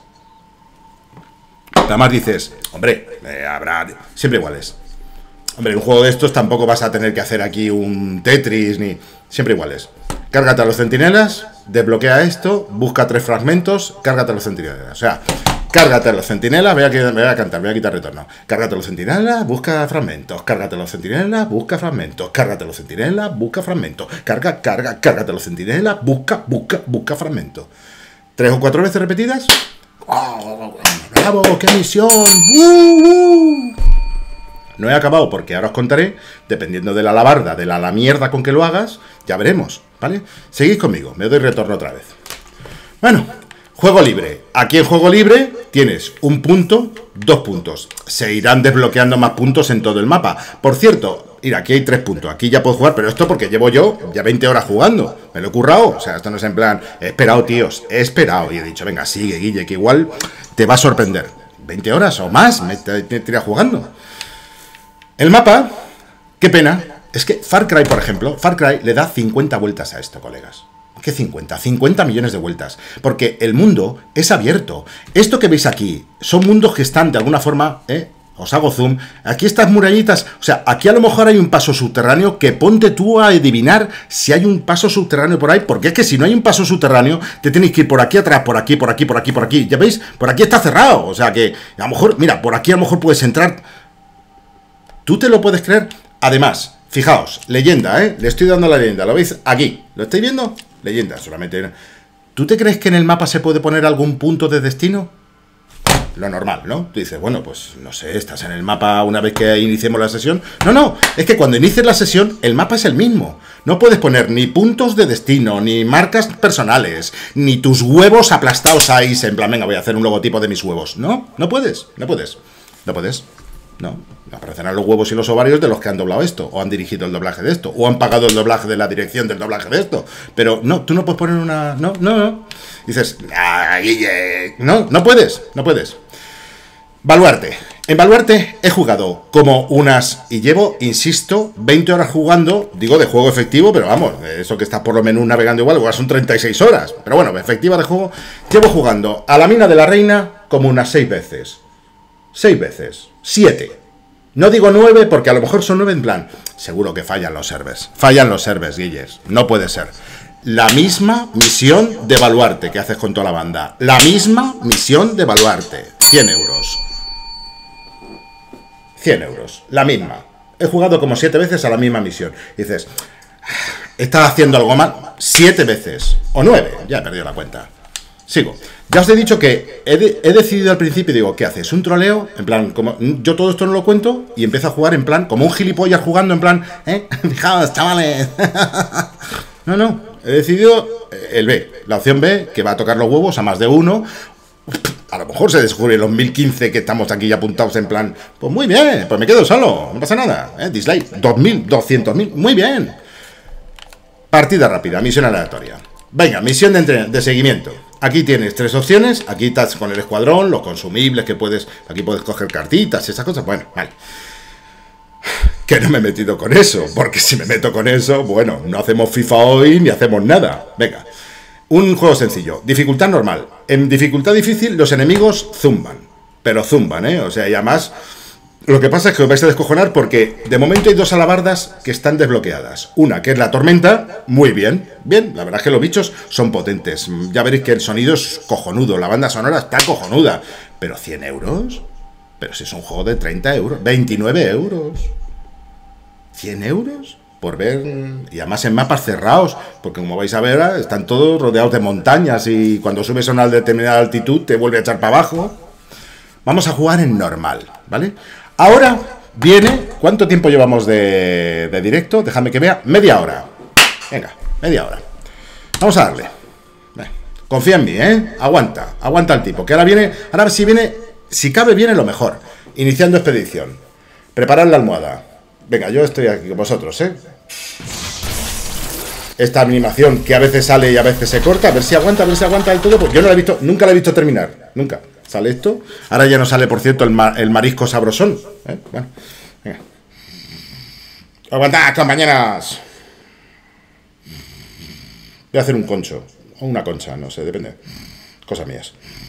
Además dices, hombre, eh, habrá siempre iguales. Hombre, en un juego de estos tampoco vas a tener que hacer aquí un Tetris, ni... Siempre iguales. Cárgate a los centinelas, desbloquea esto, busca tres fragmentos, cárgate a los centinelas. O sea, cárgate a los centinelas, voy a, voy a cantar, voy a quitar retorno. Cárgate a los centinelas, busca fragmentos. Cárgate a los centinelas, busca fragmentos. Cárgate a los centinelas, busca fragmentos. Carga, carga, cárgate a los centinelas, busca, busca, busca fragmentos. Tres o cuatro veces repetidas. ¡Oh, bravo! ¡Qué misión! ¡Uh, uh! No he acabado porque ahora os contaré, dependiendo de la alabarda, de la, la mierda con que lo hagas, ya veremos, ¿vale? Seguid conmigo, me doy retorno otra vez. Bueno, juego libre. Aquí en juego libre tienes un punto, dos puntos. Se irán desbloqueando más puntos en todo el mapa. Por cierto, mira, aquí hay tres puntos. Aquí ya puedo jugar, pero esto porque llevo yo ya veinte horas jugando. Me lo he currado. O sea, esto no es en plan, he esperado, tíos, he esperado. Y he dicho, venga, sigue, Guille, que igual te va a sorprender. veinte horas o más me tiré jugando. El mapa, qué pena, es que Far Cry, por ejemplo, Far Cry le da cincuenta vueltas a esto, colegas. ¿Qué cincuenta? cincuenta millones de vueltas. Porque el mundo es abierto. Esto que veis aquí son mundos que están de alguna forma, ¿eh? Os hago zoom. Aquí estas murallitas, o sea, aquí a lo mejor hay un paso subterráneo que ponte tú a adivinar si hay un paso subterráneo por ahí, porque es que si no hay un paso subterráneo, te tenéis que ir por aquí atrás, por aquí, por aquí, por aquí, por aquí. Ya veis, por aquí está cerrado. O sea que, a lo mejor, mira, por aquí a lo mejor puedes entrar... ¿Tú te lo puedes creer? Además, fijaos, leyenda, ¿eh? Le estoy dando la leyenda, ¿lo veis? Aquí, ¿lo estáis viendo? Leyenda, solamente... ¿Tú te crees que en el mapa se puede poner algún punto de destino? Lo normal, ¿no? Tú dices, bueno, pues, no sé, estás en el mapa una vez que iniciemos la sesión. No, no, es que cuando inicies la sesión, el mapa es el mismo. No puedes poner ni puntos de destino, ni marcas personales, ni tus huevos aplastados ahí, en plan, venga, voy a hacer un logotipo de mis huevos. No, no puedes, no puedes, no puedes. No, aparecerán los huevos y los ovarios de los que han doblado esto, o han dirigido el doblaje de esto, o han pagado el doblaje de la dirección del doblaje de esto. Pero no, tú no puedes poner una... No, no, no. Dices, ah, Guille. No, no puedes, no puedes. Baluarte. En Baluarte he jugado como unas... Y llevo, insisto, veinte horas jugando, digo de juego efectivo, pero vamos, eso que estás por lo menos navegando igual, igual son treinta y seis horas. Pero bueno, efectiva de juego, llevo jugando a la mina de la reina como unas seis veces. Seis veces. Siete. No digo nueve porque a lo mejor son nueve en plan. Seguro que fallan los servers. Fallan los servers, Guilles. No puede ser. La misma misión de Baluarte que haces con toda la banda. La misma misión de Baluarte. cien euros. cien euros. La misma. He jugado como siete veces a la misma misión. Y dices, ¿estás haciendo algo mal? Siete veces. O nueve. Ya he perdido la cuenta. Sigo. Ya os he dicho que he, de, he decidido al principio, digo, ¿qué haces? ¿Un troleo? En plan, como yo todo esto no lo cuento y empiezo a jugar en plan, como un gilipollas jugando en plan, ¿eh? Fijaos, chavales. No, no, he decidido el B, la opción B, que va a tocar los huevos a más de uno. A lo mejor se descubre los mil quince que estamos aquí apuntados en plan, pues muy bien, pues me quedo solo, no pasa nada, ¿eh? Dislike, dos mil, doscientos mil, muy bien. partida rápida, misión aleatoria. Venga, misión de, entre... de seguimiento. Aquí tienes tres opciones. Aquí estás con el escuadrón, los consumibles que puedes... Aquí puedes coger cartitas y esas cosas. Bueno, vale. Que no me he metido con eso, porque si me meto con eso, bueno, no hacemos FIFA hoy ni hacemos nada. Venga, un juego sencillo, dificultad normal. En dificultad difícil los enemigos zumban, pero zumban, ¿eh? O sea, y además, lo que pasa es que os vais a descojonar porque de momento hay dos alabardas que están desbloqueadas. Una, que es la tormenta, muy bien, bien, la verdad es que los bichos son potentes. Ya veréis que el sonido es cojonudo, la banda sonora está cojonuda, pero ¿cien euros? Pero si es un juego de treinta euros, veintinueve euros... ¿cien euros? Por ver... Y además en mapas cerrados, porque como vais a ver, están todos rodeados de montañas y cuando subes a una determinada altitud te vuelve a echar para abajo. Vamos a jugar en normal, ¿vale? Ahora viene... ¿Cuánto tiempo llevamos de, de directo? Déjame que vea. Media hora. Venga, media hora. Vamos a darle. Confía en mí, ¿eh? Aguanta, aguanta el tipo. Que ahora viene... Ahora si viene... Si cabe viene lo mejor. Iniciando expedición. Preparad la almohada. Venga, yo estoy aquí con vosotros, ¿eh? Esta animación que a veces sale y a veces se corta. A ver si aguanta, a ver si aguanta del todo. Porque yo no la he visto, nunca la he visto terminar. Nunca. Sale esto. Ahora ya no sale, por cierto, el, ma el marisco sabrosón, ¿eh? Bueno, venga. Aguantad, compañeras. Voy a hacer un concho. O una concha, no sé, depende. Cosas mías.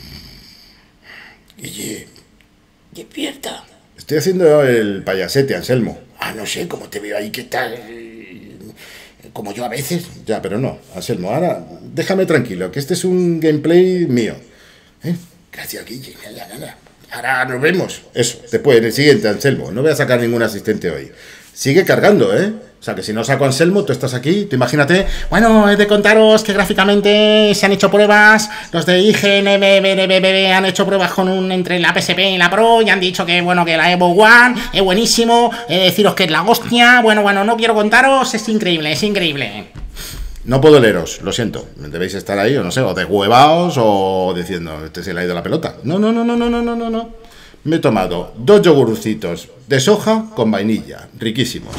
Oye, despierta. Estoy haciendo el payasete, Anselmo. Ah, no sé, cómo te veo ahí que estás... eh, como yo a veces. Ya, pero no, Anselmo, ahora déjame tranquilo, que este es un gameplay mío. ¿Eh? Gracias, Guille. Nada, nada. Ahora nos vemos. Eso, después, en el siguiente, Anselmo. No voy a sacar ningún asistente hoy. Sigue cargando, ¿eh? O sea, que si no saco a Anselmo, tú estás aquí, tú imagínate. Bueno, he de contaros que gráficamente se han hecho pruebas. Los de I G N B B B B han hecho pruebas con un entre la P S P y la Pro y han dicho que, bueno, que la Evo One es buenísimo. He de deciros que es la hostia. Bueno, bueno, no quiero contaros, es increíble, es increíble. No puedo leeros, lo siento. Debéis estar ahí, o no sé, o deshuevaos o diciendo, este se le ha ido la pelota. No, no, no, no, no, no, no, no, no. Me he tomado dos yogurcitos de soja con vainilla, riquísimos.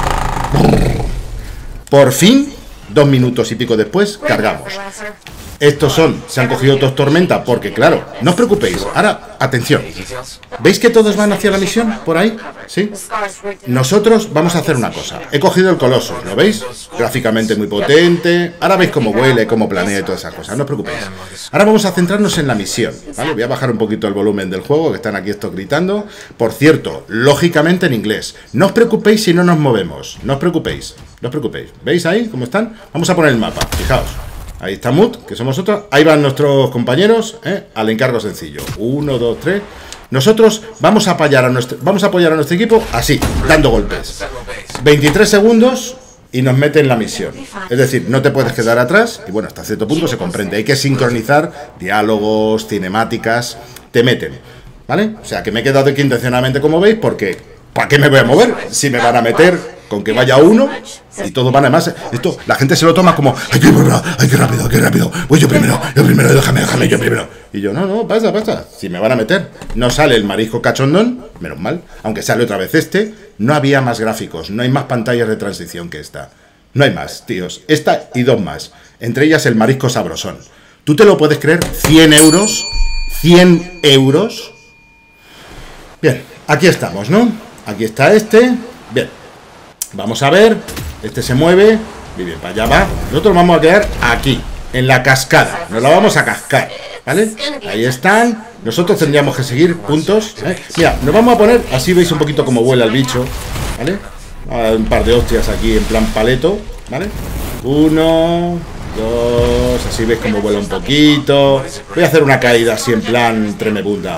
Por fin, dos minutos y pico después, cargamos. Estos son, se han cogido dos tormentas porque, claro, no os preocupéis. Ahora, atención. ¿Veis que todos van hacia la misión? ¿Por ahí? ¿Sí? Nosotros vamos a hacer una cosa. He cogido el Colossus, ¿lo veis? Gráficamente muy potente. Ahora veis cómo huele, cómo planea y todas esas cosas. No os preocupéis. Ahora vamos a centrarnos en la misión, ¿vale? Voy a bajar un poquito el volumen del juego, que están aquí estos gritando. Por cierto, lógicamente en inglés. No os preocupéis si no nos movemos. No os preocupéis. No os preocupéis. ¿Veis ahí cómo están? Vamos a poner el mapa. Fijaos. Ahí está Mut, que somos nosotros. Ahí van nuestros compañeros, ¿eh? Al encargo sencillo. Uno, dos, tres. Nosotros vamos a apoyar a nuestro, vamos a apoyar a nuestro equipo así, dando golpes. veintitrés segundos y nos meten en la misión. Es decir, no te puedes quedar atrás. Y bueno, hasta cierto punto se comprende. Hay que sincronizar diálogos, cinemáticas. Te meten, ¿vale? O sea, que me he quedado aquí intencionadamente, como veis, porque ¿para qué me voy a mover? Si me van a meter... Con que vaya uno y todos van, además, esto, la gente se lo toma como, ay, qué rápido, ay, qué rápido, qué rápido, voy yo primero, yo primero, déjame, déjame, yo primero. Y yo, no, no, pasa, pasa, si me van a meter. No sale el marisco cachondón, menos mal, aunque sale otra vez este, no había más gráficos, no hay más pantallas de transición que esta. No hay más, tíos, esta y dos más, entre ellas el marisco sabrosón. ¿Tú te lo puedes creer? cien euros, cien euros. Bien, aquí estamos, ¿no? Aquí está este, bien. Vamos a ver, este se mueve, muy bien, para allá va. Nosotros vamos a quedar aquí, en la cascada, nos la vamos a cascar, ¿vale? Ahí están, nosotros tendríamos que seguir puntos, ¿eh? Mira, nos vamos a poner, así veis un poquito cómo vuela el bicho, ¿vale? A dar un par de hostias aquí en plan paleto, ¿vale? Uno, dos, así veis cómo vuela un poquito. Voy a hacer una caída así en plan tremebunda,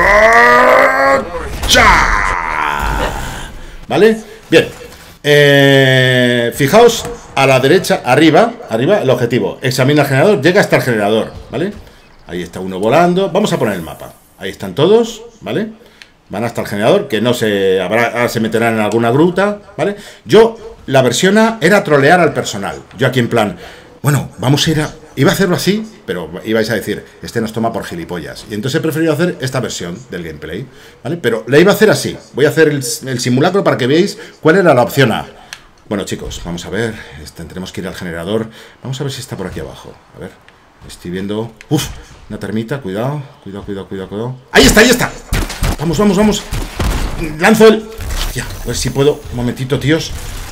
¿vale? Bien. Eh, fijaos a la derecha, arriba, arriba el objetivo. Examina el generador, llega hasta el generador, ¿vale? Ahí está uno volando. Vamos a poner el mapa. Ahí están todos, ¿vale? Van hasta el generador, que no se habrá, ahora se meterán en alguna gruta, ¿vale? Yo, la versión A era trolear al personal. Yo aquí en plan, bueno, vamos a ir a... Iba a hacerlo así, pero ibais a decir, este nos toma por gilipollas. Y entonces he preferido hacer esta versión del gameplay, ¿vale? Pero la iba a hacer así. Voy a hacer el, el simulacro para que veáis cuál era la opción A. Bueno, chicos, vamos a ver. Tendremos que ir al generador. Vamos a ver si está por aquí abajo. A ver. Estoy viendo... Uf, una termita. Cuidado, cuidado, cuidado, cuidado, cuidado. ¡Ahí está, ahí está! Vamos, vamos, vamos. Lanzo el... Hostia, a ver si puedo. Un momentito, tíos.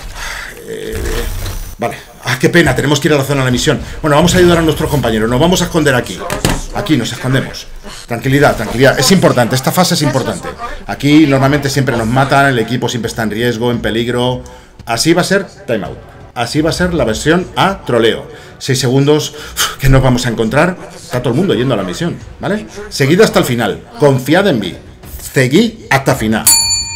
Eh, vale. Ah, qué pena. Tenemos que ir a la zona de la misión. Bueno, vamos a ayudar a nuestros compañeros. Nos vamos a esconder aquí. Aquí nos escondemos. Tranquilidad, tranquilidad. Es importante. Esta fase es importante. Aquí normalmente siempre nos matan. El equipo siempre está en riesgo, en peligro. Así va a ser timeout. Así va a ser la versión a troleo. seis segundos. ¿Qué nos vamos a encontrar? Está todo el mundo yendo a la misión, ¿vale? Seguid hasta el final. Confiad en mí. Seguid hasta el final.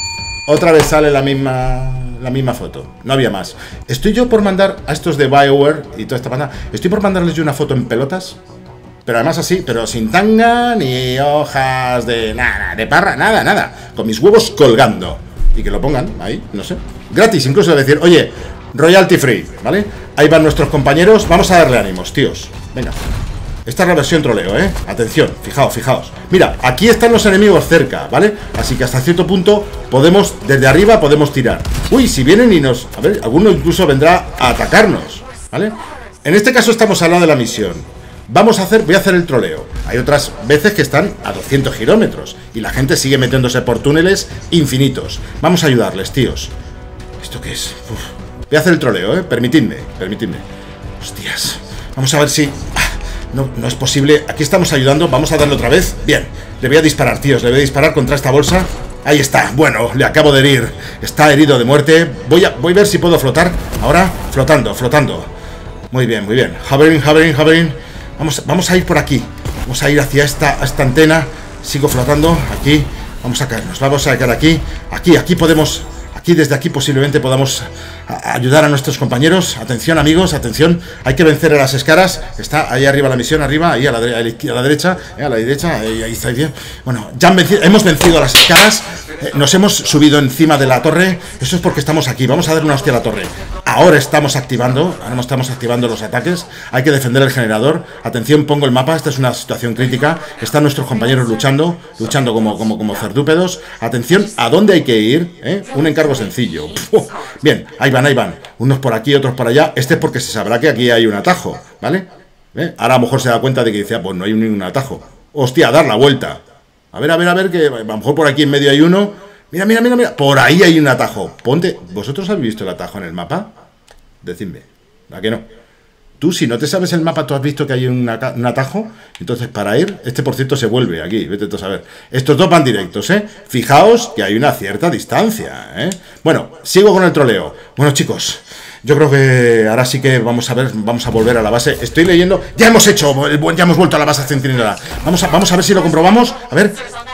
Otra vez sale la misma la misma foto. No había más. Estoy yo por mandar a estos de BioWare y toda esta banda. Estoy por mandarles yo una foto en pelotas. Pero además así, pero sin tanga ni hojas de nada, de parra, nada, nada. Con mis huevos colgando. Y que lo pongan ahí, no sé. Gratis, incluso de decir, oye, royalty free, ¿vale? Ahí van nuestros compañeros. Vamos a darle ánimos, tíos. Venga. Esta es la versión troleo, ¿eh? Atención, fijaos, fijaos. Mira, aquí están los enemigos cerca, ¿vale? Así que hasta cierto punto podemos, desde arriba podemos tirar. Uy, si vienen y nos... A ver, alguno incluso vendrá a atacarnos, ¿vale? En este caso estamos al lado de la misión. Vamos a hacer, voy a hacer el troleo. Hay otras veces que están a doscientos kilómetros y la gente sigue metiéndose por túneles infinitos. Vamos a ayudarles, tíos. ¿Esto qué es? Uf. Voy a hacer el troleo, ¿eh? Permitidme, permitidme. Hostias. Vamos a ver si... Ah, no, no es posible. Aquí estamos ayudando. Vamos a darle otra vez. Bien. Le voy a disparar, tíos. Le voy a disparar contra esta bolsa. Ahí está. Bueno, le acabo de herir. Está herido de muerte. Voy a, voy a ver si puedo flotar. Ahora, flotando, flotando. Muy bien, muy bien. Hovering, hovering, hovering. Vamos, vamos a ir por aquí. Vamos a ir hacia esta, esta antena. Sigo flotando. Aquí. Vamos a caernos. Vamos a caer aquí. Aquí, aquí podemos... Aquí, desde aquí posiblemente podamos ayudar a nuestros compañeros. Atención, amigos, atención. Hay que vencer a las escaras. Está ahí arriba la misión, arriba, ahí a la, a la, a la derecha, eh, a la derecha, ahí, ahí está bien. Bueno, ya han vencido, hemos vencido a las escaras. Eh, nos hemos subido encima de la torre. Eso es porque estamos aquí. Vamos a darle una hostia a la torre. Ahora estamos activando, ahora estamos activando los ataques. Hay que defender el generador. Atención, pongo el mapa. Esta es una situación crítica. Están nuestros compañeros luchando, luchando como, como, como cerdúpedos. Atención, ¿a dónde hay que ir? ¿Eh? Un encargo sencillo. Bien, ahí van, ahí van. Unos por aquí, otros por allá. Este es porque se sabrá que aquí hay un atajo, ¿vale? ¿Eh? Ahora a lo mejor se da cuenta de que dice, ah, pues no hay ningún atajo. Hostia, dar la vuelta. A ver, a ver, a ver, que a lo mejor por aquí en medio hay uno. Mira, mira, mira, mira. Por ahí hay un atajo. Ponte. ¿Vosotros habéis visto el atajo en el mapa? Decidme. ¿A qué no? Tú, si no te sabes el mapa, tú has visto que hay un, un atajo. Entonces, para ir, este por cierto se vuelve aquí. Vete tú a saber. Estos dos van directos, ¿eh? Fijaos que hay una cierta distancia, ¿eh? Bueno, sigo con el troleo. Bueno, chicos, yo creo que ahora sí que vamos a ver, vamos a volver a la base. Estoy leyendo. Ya hemos hecho, ya hemos vuelto a la base centinela. Vamos a, vamos a ver si lo comprobamos. A ver.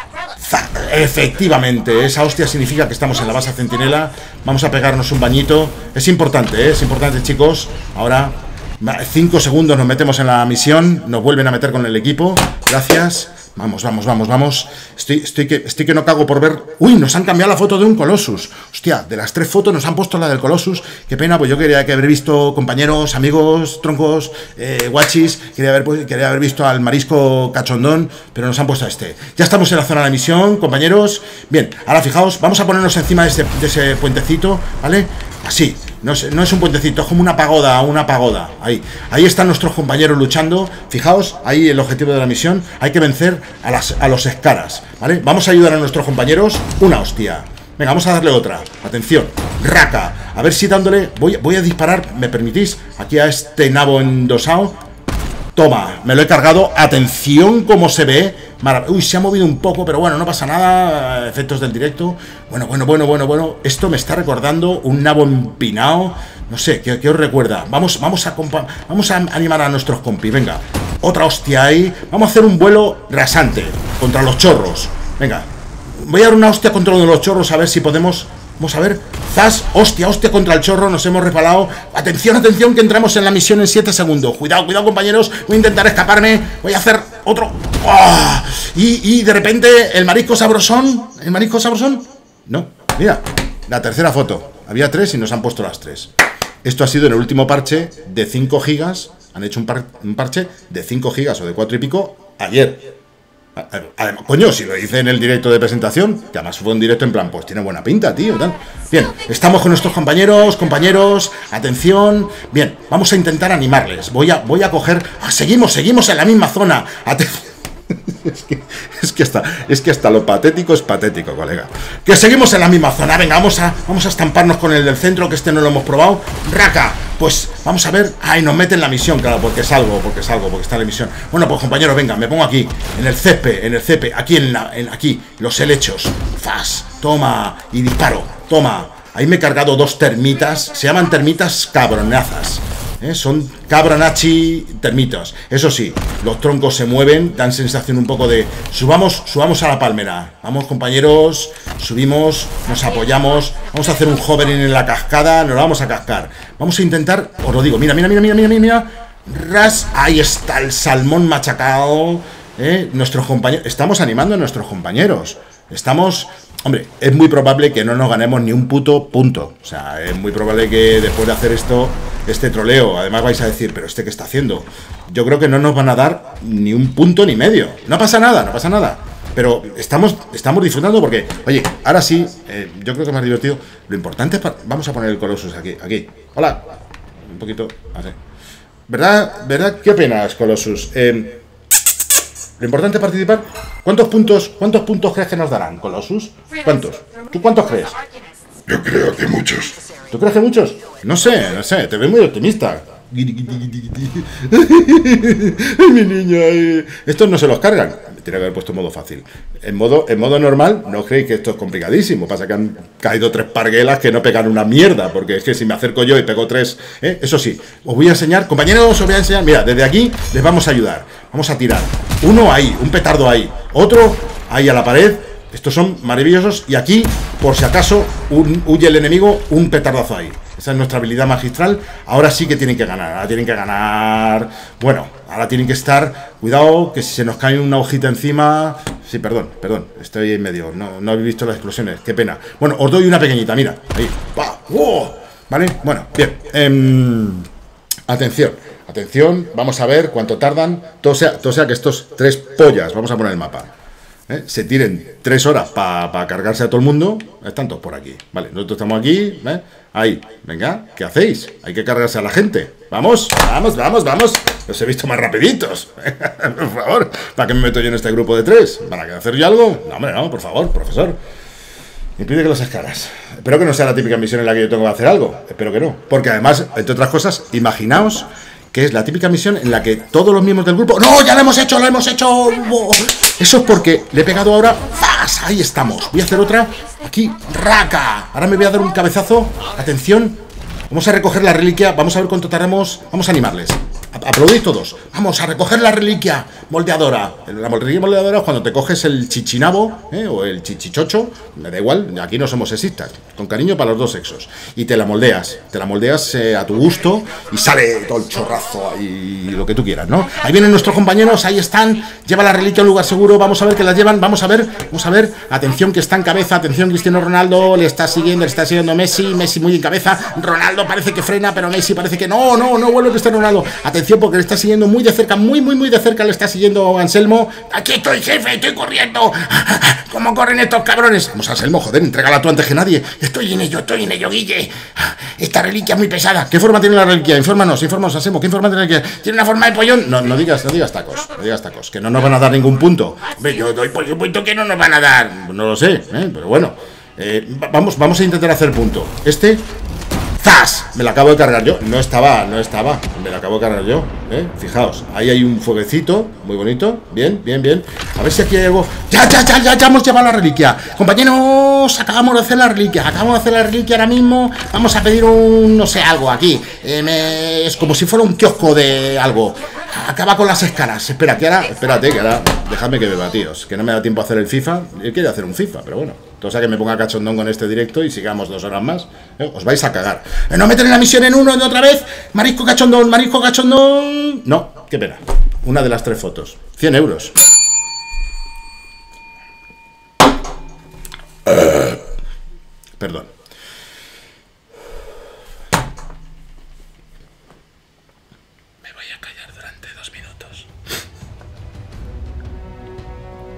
Efectivamente, esa hostia significa que estamos en la base centinela. Vamos a pegarnos un bañito. Es importante, ¿eh? Es importante, chicos. Ahora, cinco segundos nos metemos en la misión. Nos vuelven a meter con el equipo. Gracias. Vamos, vamos, vamos, vamos. Estoy, estoy, que, estoy que no cago por ver... Uy, nos han cambiado la foto de un Colossus. Hostia, de las tres fotos nos han puesto la del Colossus. Qué pena, pues yo quería que haber visto compañeros, amigos, troncos, eh, guachis. Quería haber, pues, quería haber visto al marisco cachondón, pero nos han puesto a este. Ya estamos en la zona de la misión, compañeros. Bien, ahora fijaos, vamos a ponernos encima de ese, de ese puentecito, ¿vale? Así. No es, no es un puentecito, es como una pagoda, una pagoda. Ahí, ahí están nuestros compañeros luchando. Fijaos, ahí el objetivo de la misión. Hay que vencer a, las, a los escaras, ¿vale? Vamos a ayudar a nuestros compañeros. Una hostia. Venga, vamos a darle otra. Atención, raca. A ver si dándole... Voy, voy a disparar, ¿me permitís? Aquí a este nabo endosado. Toma, me lo he cargado. Atención cómo se ve. Marav- Uy, se ha movido un poco, pero bueno, no pasa nada. Efectos del directo. Bueno, bueno, bueno, bueno, bueno. Esto me está recordando un nabo empinado. No sé, ¿qué, qué os recuerda? Vamos, vamos a compa- vamos a animar a nuestros compis. Venga, otra hostia ahí. Vamos a hacer un vuelo rasante contra los chorros. Venga, voy a dar una hostia contra uno de los chorros a ver si podemos... Vamos a ver. Zas, hostia, hostia contra el chorro. Nos hemos resbalado. Atención, atención, que entramos en la misión en siete segundos. Cuidado, cuidado, compañeros. Voy a intentar escaparme. Voy a hacer otro. ¡Oh! Y, y de repente, el marisco sabrosón. ¿El marisco sabrosón? No. Mira, la tercera foto. Había tres y nos han puesto las tres. Esto ha sido en el último parche de cinco gigas. Han hecho un, par un parche de cinco gigas o de cuatro y pico ayer. Además, coño, si lo hice en el directo de presentación, que además fue un directo en plan, pues tiene buena pinta, tío, tal. Bien, estamos con nuestros compañeros, compañeros, atención. Bien, vamos a intentar animarles. Voy a, voy a coger... Ah, seguimos, seguimos en la misma zona. Atención. Es que, es, que hasta, es que hasta lo patético es patético, colega. Que seguimos en la misma zona. Venga, vamos a, vamos a estamparnos con el del centro, que este no lo hemos probado. Raka, pues vamos a ver. Ay, nos meten la misión, claro, porque salgo, porque salgo, porque está la misión. Bueno, pues compañeros, venga, me pongo aquí, en el césped, en el césped, aquí en la, en, aquí, los helechos. Fas, toma, y disparo, toma. Ahí me he cargado dos termitas. Se llaman termitas cabronazas. ¿Eh? Son cabranachi termitas. Eso sí, los troncos se mueven, dan sensación un poco de... Subamos, subamos a la palmera. Vamos, compañeros, subimos, nos apoyamos. Vamos a hacer un hovering en la cascada. Nos la vamos a cascar. Vamos a intentar... Os lo digo, mira, mira, mira, mira, mira, mira. Ras, ahí está el salmón machacado. ¿Eh? Nuestros compañeros... Estamos animando a nuestros compañeros. Estamos... Hombre, es muy probable que no nos ganemos ni un puto punto. O sea, es muy probable que después de hacer esto, este troleo, además vais a decir, pero ¿este qué está haciendo? Yo creo que no nos van a dar ni un punto ni medio. No pasa nada, no pasa nada. Pero estamos, estamos disfrutando porque, oye, ahora sí, eh, yo creo que es más divertido. Lo importante es... Para, vamos a poner el Colossus aquí, aquí. Hola. Un poquito, así. ¿Verdad? ¿Verdad? ¿Qué opinas, Colossus? Eh... Lo importante es participar. ¿Cuántos puntos, cuántos puntos crees que nos darán, Colossus? ¿Cuántos? ¿Tú cuántos crees? Yo creo que muchos. ¿Tú crees que muchos? No sé, no sé, te veo muy optimista. Mi niña. Estos no se los cargan. Tiene que haber puesto en modo fácil. En modo, en modo normal, no creéis que esto es complicadísimo. Pasa que han caído tres parguelas que no pegan una mierda. Porque es que si me acerco yo y pego tres... ¿eh? Eso sí, os voy a enseñar, compañeros, os voy a enseñar. Mira, desde aquí les vamos a ayudar. Vamos a tirar. Uno ahí, un petardo ahí. Otro ahí a la pared. Estos son maravillosos. Y aquí, por si acaso, un, huye el enemigo, un petardazo ahí. Esa es nuestra habilidad magistral. Ahora sí que tienen que ganar. Ahora tienen que ganar. Bueno, ahora tienen que estar. Cuidado, que si se nos cae una hojita encima. Sí, perdón, perdón. Estoy en medio. No, no habéis visto las explosiones. Qué pena. Bueno, os doy una pequeñita. Mira. Ahí. ¡Bah! ¡Wow! ¿Vale? Bueno, bien. Eh, atención. Atención. Vamos a ver cuánto tardan. Todo sea, todo sea que estos tres pollas. Vamos a poner el mapa. ¿Eh? Se tiren tres horas para pa cargarse a todo el mundo. Están todos por aquí. Vale, nosotros estamos aquí. ¿eh? Ahí, venga, ¿qué hacéis? Hay que cargarse a la gente. Vamos, vamos, vamos, vamos. Los he visto más rapiditos. Por favor, ¿para qué me meto yo en este grupo de tres? ¿Para que hacer yo algo? No, hombre, no, por favor, profesor. Impide que los escaras. Espero que no sea la típica misión en la que yo tengo que hacer algo. Espero que no. Porque además, entre otras cosas, imaginaos que es la típica misión en la que todos los miembros del grupo... ¡No, ya lo hemos hecho, lo hemos hecho! ¡Oh! Eso es porque le he pegado ahora... ¡Fas! Ahí estamos. Voy a hacer otra. Aquí, raca. Ahora me voy a dar un cabezazo. Atención. Vamos a recoger la reliquia. Vamos a ver cuánto tardamos. Vamos a animarles. Aplaudid todos. Vamos a recoger la reliquia moldeadora. La reliquia moldeadora es cuando te coges el chichinabo, ¿eh? O el chichichocho. Me da igual, aquí no somos sexistas. Con cariño para los dos sexos. Y te la moldeas. Te la moldeas eh, a tu gusto. Y sale todo el chorrazo y lo que tú quieras, ¿no? Ahí vienen nuestros compañeros. Ahí están. Lleva la reliquia a un lugar seguro. Vamos a ver que la llevan. Vamos a ver. Vamos a ver. Atención que está en cabeza. Atención, Cristiano Ronaldo. Le está siguiendo. Le está siguiendo Messi. Messi muy en cabeza. Ronaldo parece que frena, pero Messi parece que no. No, no vuelve Cristiano Ronaldo. Atención, porque le está siguiendo muy de cerca, muy, muy, muy de cerca le está siguiendo Anselmo. Aquí estoy, jefe, estoy corriendo. ¿Cómo corren estos cabrones? Vamos, Anselmo, joder, entrégala tú antes que nadie. Estoy en ello, estoy en ello, Guille. Esta reliquia es muy pesada. ¿Qué forma tiene la reliquia? Infórmanos, infórmanos, Anselmo. ¿Qué forma tiene la reliquia? ¿Tiene una forma de pollón? No, no digas, no digas tacos, no digas tacos, que no nos van a dar ningún punto. Hombre, yo doy por supuesto que no nos van a dar. No lo sé, ¿eh? Pero bueno. Eh, vamos, vamos a intentar hacer punto. Este... ¡Zas! Me la acabo de cargar yo. No estaba, no estaba. Me la acabo de cargar yo. ¿eh? Fijaos, ahí hay un fueguecito. Muy bonito. Bien, bien, bien. A ver si aquí hay algo. ¡Ya, ya, ya, ya! Ya hemos llevado la reliquia. Compañeros, acabamos de hacer la reliquia. Acabamos de hacer la reliquia ahora mismo. Vamos a pedir un, no sé, algo aquí. Eh, me... Es como si fuera un kiosco de algo. Acaba con las escalas. Espera, que ahora. Espérate, que ahora. Dejadme que beba, tíos. Que no me da tiempo a hacer el FIFA. Él quiere hacer un FIFA, pero bueno. O sea que me ponga cachondón con este directo y sigamos dos horas más. ¿eh? Os vais a cagar. ¿Eh? ¿No meten la misión en uno de otra vez? Marisco cachondón, marisco cachondón. No, qué pena. Una de las tres fotos. cien euros. Uh, perdón. Me voy a callar durante dos minutos.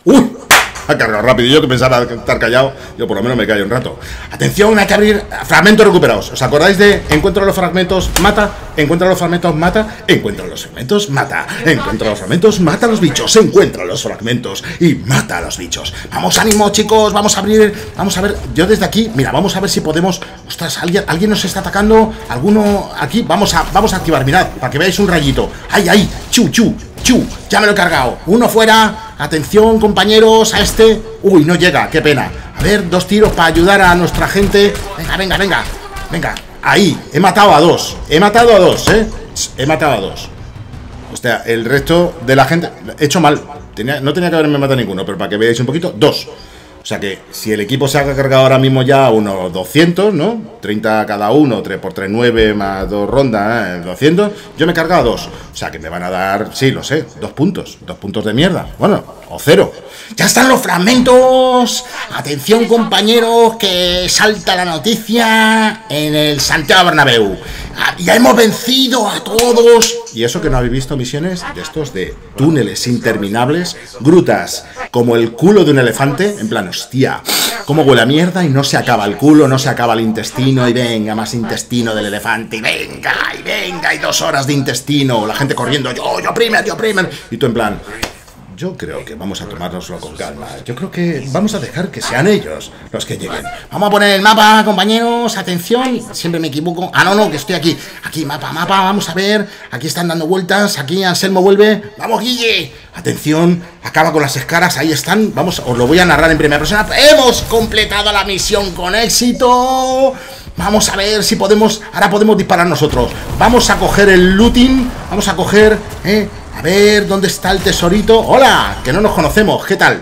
¡Uy! Ha cargado rápido. Yo que pensaba estar callado, yo por lo menos me callo un rato. Atención, hay que abrir fragmentos recuperados. ¿Os acordáis de encuentra los fragmentos, mata? Encuentra los fragmentos, mata. Encuentra los fragmentos, mata. Encuentra los fragmentos, mata a los bichos. Encuentra los fragmentos y mata a los bichos. Vamos, ánimo, chicos. Vamos a abrir. Vamos a ver. Yo desde aquí, mira, vamos a ver si podemos. Ostras, alguien, alguien nos está atacando. Alguno aquí. Vamos a, vamos a activar. Mirad, para que veáis un rayito. ¡Ay, ay! ¡Chu, chu! ¡Chu! Ya me lo he cargado. Uno fuera. Atención, compañeros, a este. Uy, no llega, qué pena. A ver, dos tiros para ayudar a nuestra gente. Venga, venga, venga. Venga, ahí, he matado a dos. He matado a dos, ¿eh? He matado a dos. Hostia, el resto de la gente. He hecho mal. Tenía, no tenía que haberme matado ninguno, pero para que veáis un poquito, dos. O sea que si el equipo se ha cargado ahora mismo ya unos doscientos, ¿no? treinta cada uno, tres por tres, nueve más dos rondas, ¿eh? doscientos. Yo me he cargado dos. O sea que me van a dar, sí, lo sé, dos puntos. Dos puntos de mierda. Bueno, o cero. ¡Ya están los fragmentos! Atención, compañeros, que salta la noticia en el Santiago Bernabéu. ¡Ya hemos vencido a todos! Y eso que no habéis visto misiones de estos de túneles interminables, grutas como el culo de un elefante, en plan, hostia, cómo huele a mierda y no se acaba el culo, no se acaba el intestino y venga, más intestino del elefante y venga, y venga, y dos horas de intestino, la gente corriendo, yo, yo primer, yo primer, y tú en plan... Yo creo que vamos a tomárnoslo con calma. Yo creo que vamos a dejar que sean ellos los que lleguen. Vamos a poner el mapa, compañeros. Atención, siempre me equivoco. Ah, no, no, que estoy aquí. Aquí, mapa, mapa, vamos a ver. Aquí están dando vueltas. Aquí Anselmo vuelve. ¡Vamos, Guille! Atención, acaba con las escaras. Ahí están. Vamos, os lo voy a narrar en primera persona. ¡Hemos completado la misión con éxito! Vamos a ver si podemos... Ahora podemos disparar nosotros. Vamos a coger el looting. Vamos a coger... ¿eh? A ver, ¿dónde está el tesorito? ¡Hola! Que no nos conocemos, ¿qué tal?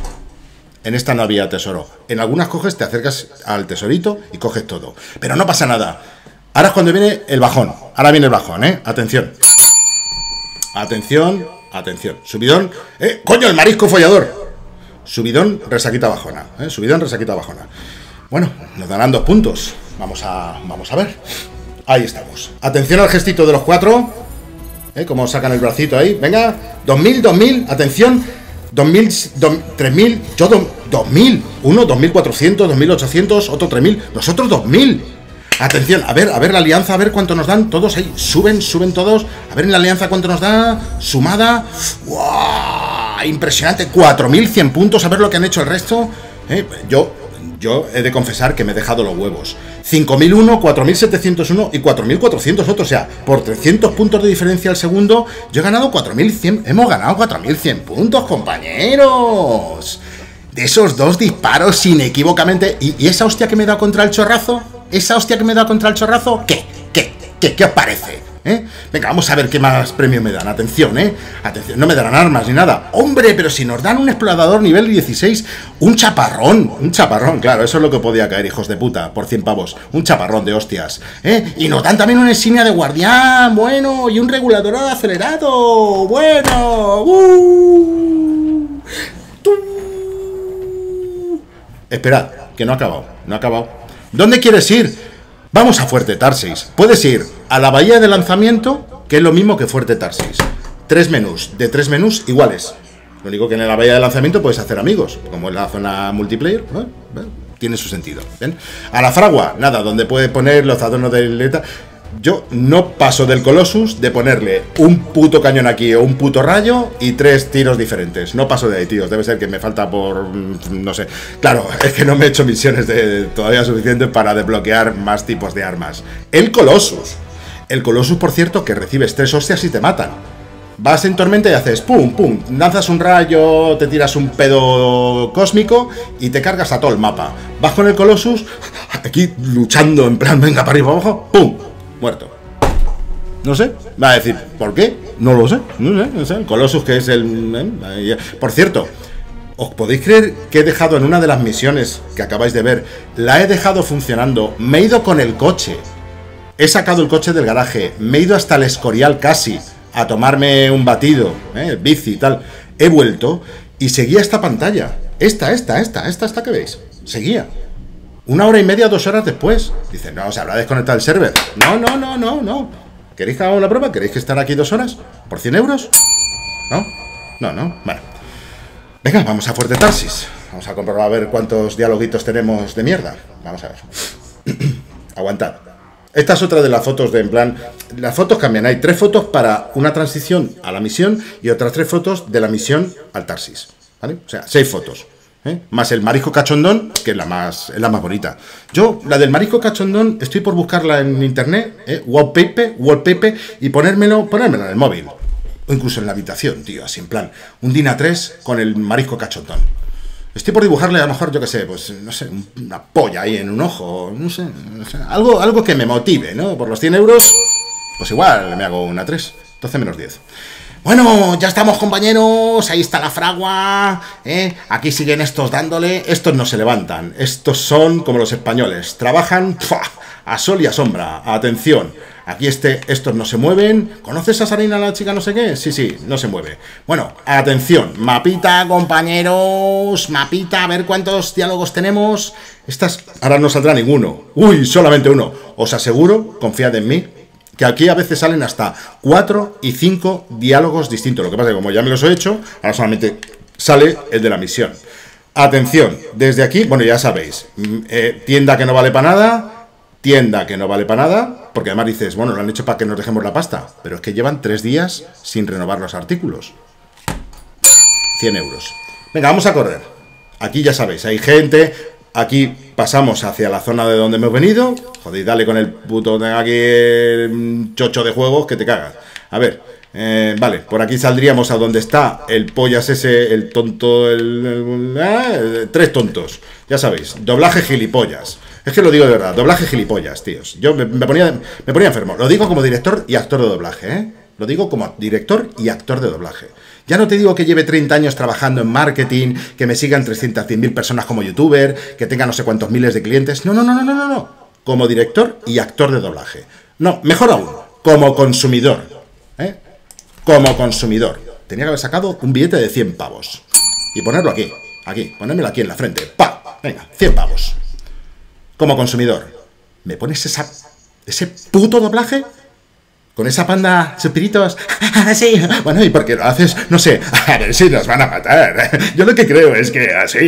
En esta no había tesoro. En algunas coges, te acercas al tesorito y coges todo. Pero no pasa nada. Ahora es cuando viene el bajón. Ahora viene el bajón, ¿eh? Atención. Atención, atención. Subidón. ¡Eh! ¡Coño, el marisco follador! Subidón, resaquita bajona. ¿eh? Subidón, resaquita bajona. Bueno, nos darán dos puntos. Vamos a, vamos a ver. Ahí estamos. Atención al gestito de los cuatro. ¿Eh? Como sacan el bracito ahí. Venga. dos mil, dos mil. Atención. dos mil, tres mil. Yo dos mil. Uno, dos mil cuatrocientos, dos mil ochocientos. Otro tres mil. Nosotros dos mil. Atención. A ver, a ver la alianza. A ver cuánto nos dan. Todos ahí. Suben, suben todos. A ver en la alianza cuánto nos da. Sumada. ¡Wow! Impresionante. cuatro mil cien puntos. A ver lo que han hecho el resto. ¿Eh? Yo... Yo he de confesar que me he dejado los huevos. cinco mil uno, cuatro mil setecientos uno y cuatro mil cuatrocientos otro. O sea, por trescientos puntos de diferencia al segundo, yo he ganado cuatro mil cien. Hemos ganado cuatro mil cien puntos, compañeros. De esos dos disparos inequívocamente. ¿Y, y esa hostia que me he dado contra el chorrazo? ¿Esa hostia que me he dado contra el chorrazo? ¿Qué? ¿Qué? ¿Qué? ¿Qué os parece? ¿Eh? Venga, vamos a ver qué más premios me dan. Atención, ¿eh? Atención, no me darán armas ni nada. ¡Hombre! Pero si nos dan un explorador nivel dieciséis, un chaparrón. Un chaparrón, claro, eso es lo que podía caer, hijos de puta, por cien pavos. Un chaparrón de hostias, ¿eh? Y nos dan también una insignia de guardián, bueno, y un regulador acelerado, bueno. ¡Uh! ¡Tú! Esperad, que no ha acabado, no ha acabado. ¿Dónde quieres ir? Vamos a Fuerte Tarsis. Puedes ir a la bahía de lanzamiento, que es lo mismo que Fuerte Tarsis. Tres menús, de tres menús iguales. Lo único que en la bahía de lanzamiento puedes hacer amigos, como en la zona multiplayer, ¿no? Tiene su sentido. ¿Bien? A la fragua, nada, donde puedes poner los adornos de letra. Yo no paso del Colossus de ponerle un puto cañón aquí o un puto rayo y tres tiros diferentes. No paso de ahí, tíos. Debe ser que me falta por... no sé. Claro, es que no me he hecho misiones de, todavía suficientes para desbloquear más tipos de armas. El Colossus. El Colossus, por cierto, que recibes tres hostias y te matan. Vas en tormenta y haces pum, pum. Lanzas un rayo, te tiras un pedo cósmico y te cargas a todo el mapa. Vas con el Colossus, aquí luchando en plan, venga, para arriba, abajo, pum. Muerto. No sé. Va a decir, ¿por qué? No lo sé. No sé. No sé. Colossus, que es el... ¿eh? Por cierto, ¿os podéis creer que he dejado en una de las misiones que acabáis de ver? La he dejado funcionando. Me he ido con el coche. He sacado el coche del garaje. Me he ido hasta el Escorial casi a tomarme un batido, ¿eh? Bici y tal. He vuelto y seguía esta pantalla. Esta, esta, esta, esta, esta que veis. Seguía. Una hora y media, dos horas después. Dicen, no, se habrá desconectado el server. No, no, no, no, no. ¿Queréis que hagamos la prueba? ¿Queréis que estar aquí dos horas? ¿Por cien euros? ¿No? No, no. Bueno. Venga, vamos a Fuerte Tarsis. Vamos a comprobar a ver cuántos dialoguitos tenemos de mierda. Vamos a ver. Aguantad. Esta es otra de las fotos de, en plan, las fotos cambian. Hay tres fotos para una transición a la misión y otras tres fotos de la misión al Tarsis. ¿Vale? O sea, seis fotos. ¿Eh? Más el marisco cachondón, que es la más es la más bonita. Yo, la del marisco cachondón, estoy por buscarla en internet, ¿eh? wallpaper, wallpaper, y ponérmelo, ponérmelo en el móvil. O incluso en la habitación, tío, así en plan, un DIN A tres con el marisco cachondón. Estoy por dibujarle a lo mejor, yo qué sé, pues, no sé, una polla ahí en un ojo, no sé, no sé, algo, algo que me motive, ¿no? Por los cien euros, pues igual me hago una tres, doce menos diez. Bueno, ya estamos, compañeros, ahí está la fragua, ¿eh? Aquí siguen estos dándole, estos no se levantan, estos son como los españoles, trabajan ¡pua! A sol y a sombra, atención, aquí este, estos no se mueven, ¿conoces a Sarina, la chica no sé qué? Sí, sí, no se mueve. Bueno, atención, mapita, compañeros, mapita, a ver cuántos diálogos tenemos, estas, ahora no saldrá ninguno, uy, solamente uno, os aseguro, confiad en mí, que aquí a veces salen hasta cuatro y cinco diálogos distintos. Lo que pasa es que como ya me los he hecho, ahora solamente sale el de la misión. Atención, desde aquí, bueno, ya sabéis, eh, tienda que no vale para nada, tienda que no vale para nada, porque además dices, bueno, lo han hecho para que nos dejemos la pasta, pero es que llevan tres días sin renovar los artículos. cien euros. Venga, vamos a correr. Aquí ya sabéis, hay gente... Aquí pasamos hacia la zona de donde hemos venido. Joder, dale con el puto de aquí el chocho de juegos que te cagas. A ver, eh, vale, por aquí saldríamos a donde está el pollas ese, el tonto, el, el, eh, tres tontos. Ya sabéis, doblaje gilipollas. Es que lo digo de verdad, doblaje gilipollas, tíos. Yo me, me, ponía, me ponía enfermo. Lo digo como director y actor de doblaje, ¿eh? Lo digo como director y actor de doblaje. Ya no te digo que lleve treinta años trabajando en marketing, que me sigan trescientas cien mil personas como youtuber, que tenga no sé cuántos miles de clientes. No, no, no, no, no, no. Como director y actor de doblaje. No, mejor aún, como consumidor. ¿Eh? Como consumidor. Tenía que haber sacado un billete de cien pavos. Y ponerlo aquí, aquí, ponérmelo aquí en la frente. ¡Pa! Venga, cien pavos. Como consumidor. ¿Me pones esa, ese puto doblaje? Con esa panda, suspiritos. Sí. Bueno, ¿y por qué lo haces? No sé. A ver si nos van a matar. Yo lo que creo es que así.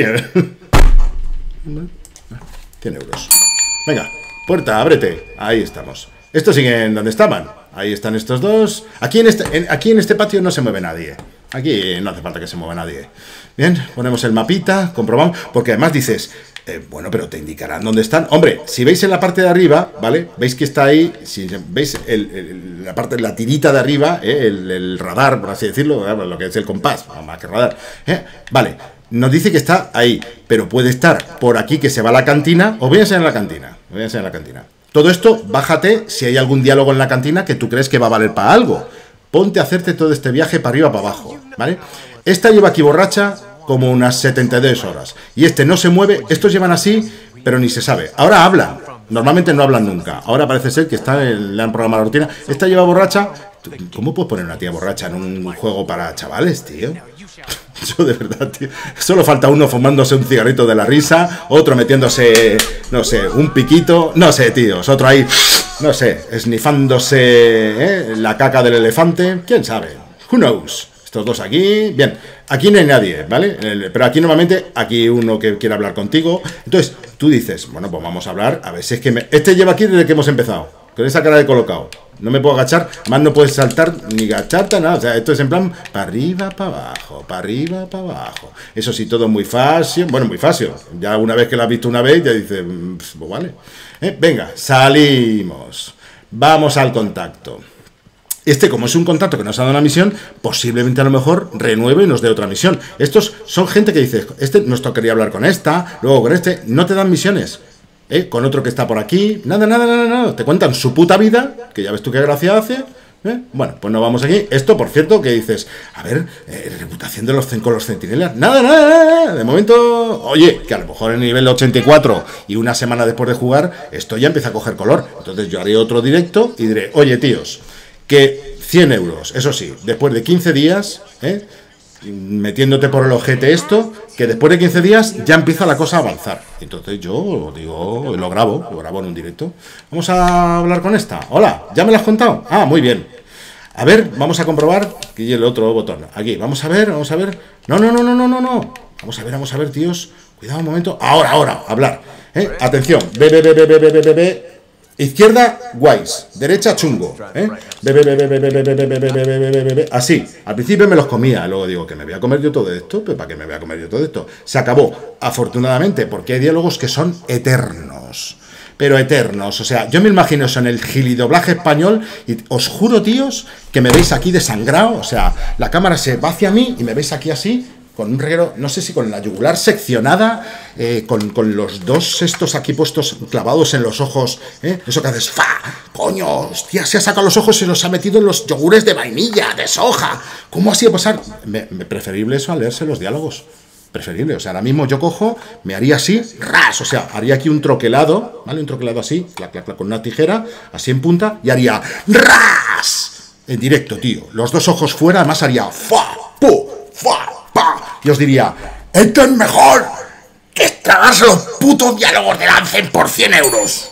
cien euros. Venga, puerta, ábrete. Ahí estamos. Estos siguen donde estaban. Ahí están estos dos. Aquí en este, en, aquí en este patio no se mueve nadie. Aquí no hace falta que se mueva nadie. Bien, ponemos el mapita, comprobamos. Porque además dices... Eh, bueno, pero te indicarán dónde están. Hombre, si veis en la parte de arriba, ¿vale? Veis que está ahí, si veis el, el, la parte, la tirita de arriba, ¿eh? el, el radar, por así decirlo, ¿eh? Lo que es el compás, no, más que radar, ¿eh? Vale, nos dice que está ahí, pero puede estar por aquí que se va a la cantina, os voy a enseñar la cantina, os voy a enseñar la cantina. Todo esto, bájate si hay algún diálogo en la cantina que tú crees que va a valer para algo. Ponte a hacerte todo este viaje para arriba, para abajo, ¿vale? Esta lleva aquí borracha como unas setenta y dos horas. Y este no se mueve, estos llevan así, pero ni se sabe. Ahora hablan, normalmente no hablan nunca. Ahora parece ser que está en, le han programado la rutina. Esta lleva borracha. ¿Cómo puedes poner una tía borracha en un juego para chavales, tío? Yo de verdad, tío. Solo falta uno fumándose un cigarrito de la risa, otro metiéndose, no sé, un piquito. No sé, tíos, otro ahí, no sé, esnifándose ¿eh? la caca del elefante. ¿Quién sabe? Who knows? Estos dos aquí, bien, aquí no hay nadie, ¿vale? Pero aquí normalmente, aquí uno que quiere hablar contigo. Entonces, tú dices, bueno, pues vamos a hablar, a ver si es que me... Este lleva aquí desde que hemos empezado, con esa cara de colocado. No me puedo agachar, más no puedes saltar ni agacharte, nada. O sea, esto es en plan, para arriba, para abajo, para arriba, para abajo. Eso sí, todo muy fácil, bueno, muy fácil. Ya una vez que lo has visto una vez, ya dices, pues vale. ¿Eh? Venga, salimos. Vamos al contacto. Este, como es un contacto que nos ha dado una misión, posiblemente a lo mejor renueve y nos dé otra misión. Estos son gente que dice, este nos tocaría hablar con esta, luego con este, no te dan misiones. ¿Eh? Con otro que está por aquí, nada, nada, nada, nada. Te cuentan su puta vida, que ya ves tú qué gracia hace. ¿Eh? Bueno, pues no vamos aquí. Esto, por cierto, que dices, a ver, eh, reputación de los, con los centinelas. Nada, nada, nada. De momento, oye, que a lo mejor en nivel ochenta y cuatro y una semana después de jugar, esto ya empieza a coger color. Entonces yo haré otro directo y diré, oye, tíos, que cien euros, eso sí, después de quince días, ¿eh? metiéndote por el ojete esto, que después de quince días ya empieza la cosa a avanzar. Entonces yo digo, lo grabo, lo grabo en un directo. Vamos a hablar con esta. Hola, ¿ya me la has contado? Ah, muy bien. A ver, vamos a comprobar aquí el otro botón. Aquí, vamos a ver, vamos a ver. No, no, no, no, no, no, no. Vamos a ver, vamos a ver, tíos. Cuidado un momento. Ahora, ahora, hablar. ¿Eh? Atención. B, B, B, B, B, B, B, B. Izquierda, guays. Derecha, chungo. ¿Eh? B, B, B, B, B, B, B, B, B, B, B, B, B, B, B. Así. Al principio me los comía. Luego digo, que me voy a comer yo todo esto. ¿Pero para qué me voy a comer yo todo esto? Se acabó. Afortunadamente, porque hay diálogos que son eternos. Pero eternos, o sea, yo me imagino eso en el gilidoblaje español y os juro, tíos, que me veis aquí desangrado, o sea, la cámara se va hacia mí y me veis aquí así, con un reguero, no sé si con la yugular seccionada, eh, con, con los dos estos aquí puestos clavados en los ojos, ¿eh? Eso que haces, ¡fa! ¡Coño! Hostia, se ha sacado los ojos y los ha metido en los yogures de vainilla, de soja. ¿Cómo así de pasar? Me, me preferible eso a leerse los diálogos. Preferible, o sea, ahora mismo yo cojo, me haría así, ras, o sea, haría aquí un troquelado, ¿vale? Un troquelado así, clac, clac, clac, con una tijera, así en punta, y haría ras, en directo, tío, los dos ojos fuera, además haría fa, pu, fa, pa, y os diría, esto es mejor que tragarse los putos diálogos de Lancen por cien euros.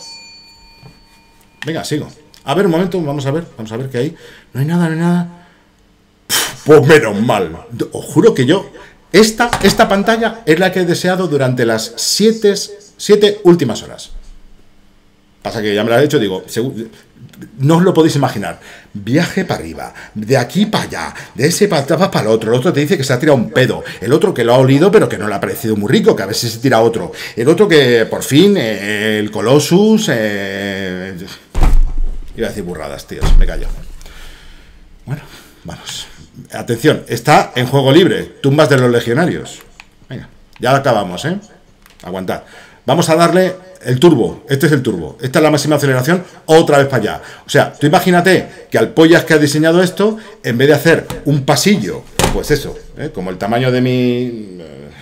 Venga, sigo. A ver, un momento, vamos a ver, vamos a ver qué hay. No hay nada, no hay nada. Pues menos mal, os juro que yo... Esta, esta pantalla es la que he deseado durante las siete, siete últimas horas. Pasa que ya me lo he hecho, digo, no os lo podéis imaginar. Viaje para arriba, de aquí para allá, de ese para atrás para el otro. El otro te dice que se ha tirado un pedo. El otro que lo ha olido, pero que no le ha parecido muy rico, que a ver si se tira otro. El otro que, por fin, eh, el Colossus... Eh... Iba a decir burradas, tíos, me callo. Bueno, vamos... Atención, está en juego libre, tumbas de los legionarios. Venga, ya acabamos, ¿eh? Aguantad. Vamos a darle el turbo. Este es el turbo. Esta es la máxima aceleración, otra vez para allá. O sea, tú imagínate que al pollas que ha diseñado esto, en vez de hacer un pasillo, pues eso, ¿eh? Como el tamaño de mi...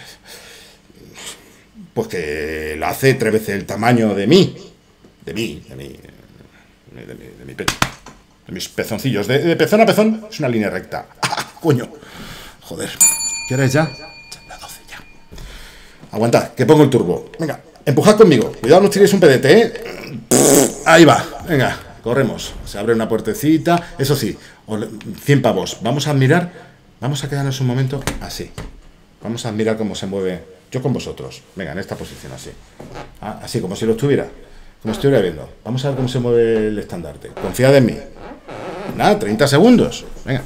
Pues que lo hace tres veces el tamaño de mí. De mí, de mí, de mi, de mi, de mi pecho. De mis pezoncillos, de, de pezón a pezón es una línea recta. ¡Ah, coño! Joder. ¿Qué hora es ya? Las doce ya. Aguantad, que pongo el turbo. Venga, empujad conmigo. Cuidado, no tiréis un pedete, ¿eh? Ahí va. Venga, corremos. Se abre una puertecita. Eso sí, cien pavos. Vamos a admirar. Vamos a quedarnos un momento así. Vamos a admirar cómo se mueve. Yo con vosotros. Venga, en esta posición así. Ah, así, como si lo estuviera. Como estuviera viendo. Vamos a ver cómo se mueve el estandarte. Confiad en mí. Nada, treinta segundos. Venga.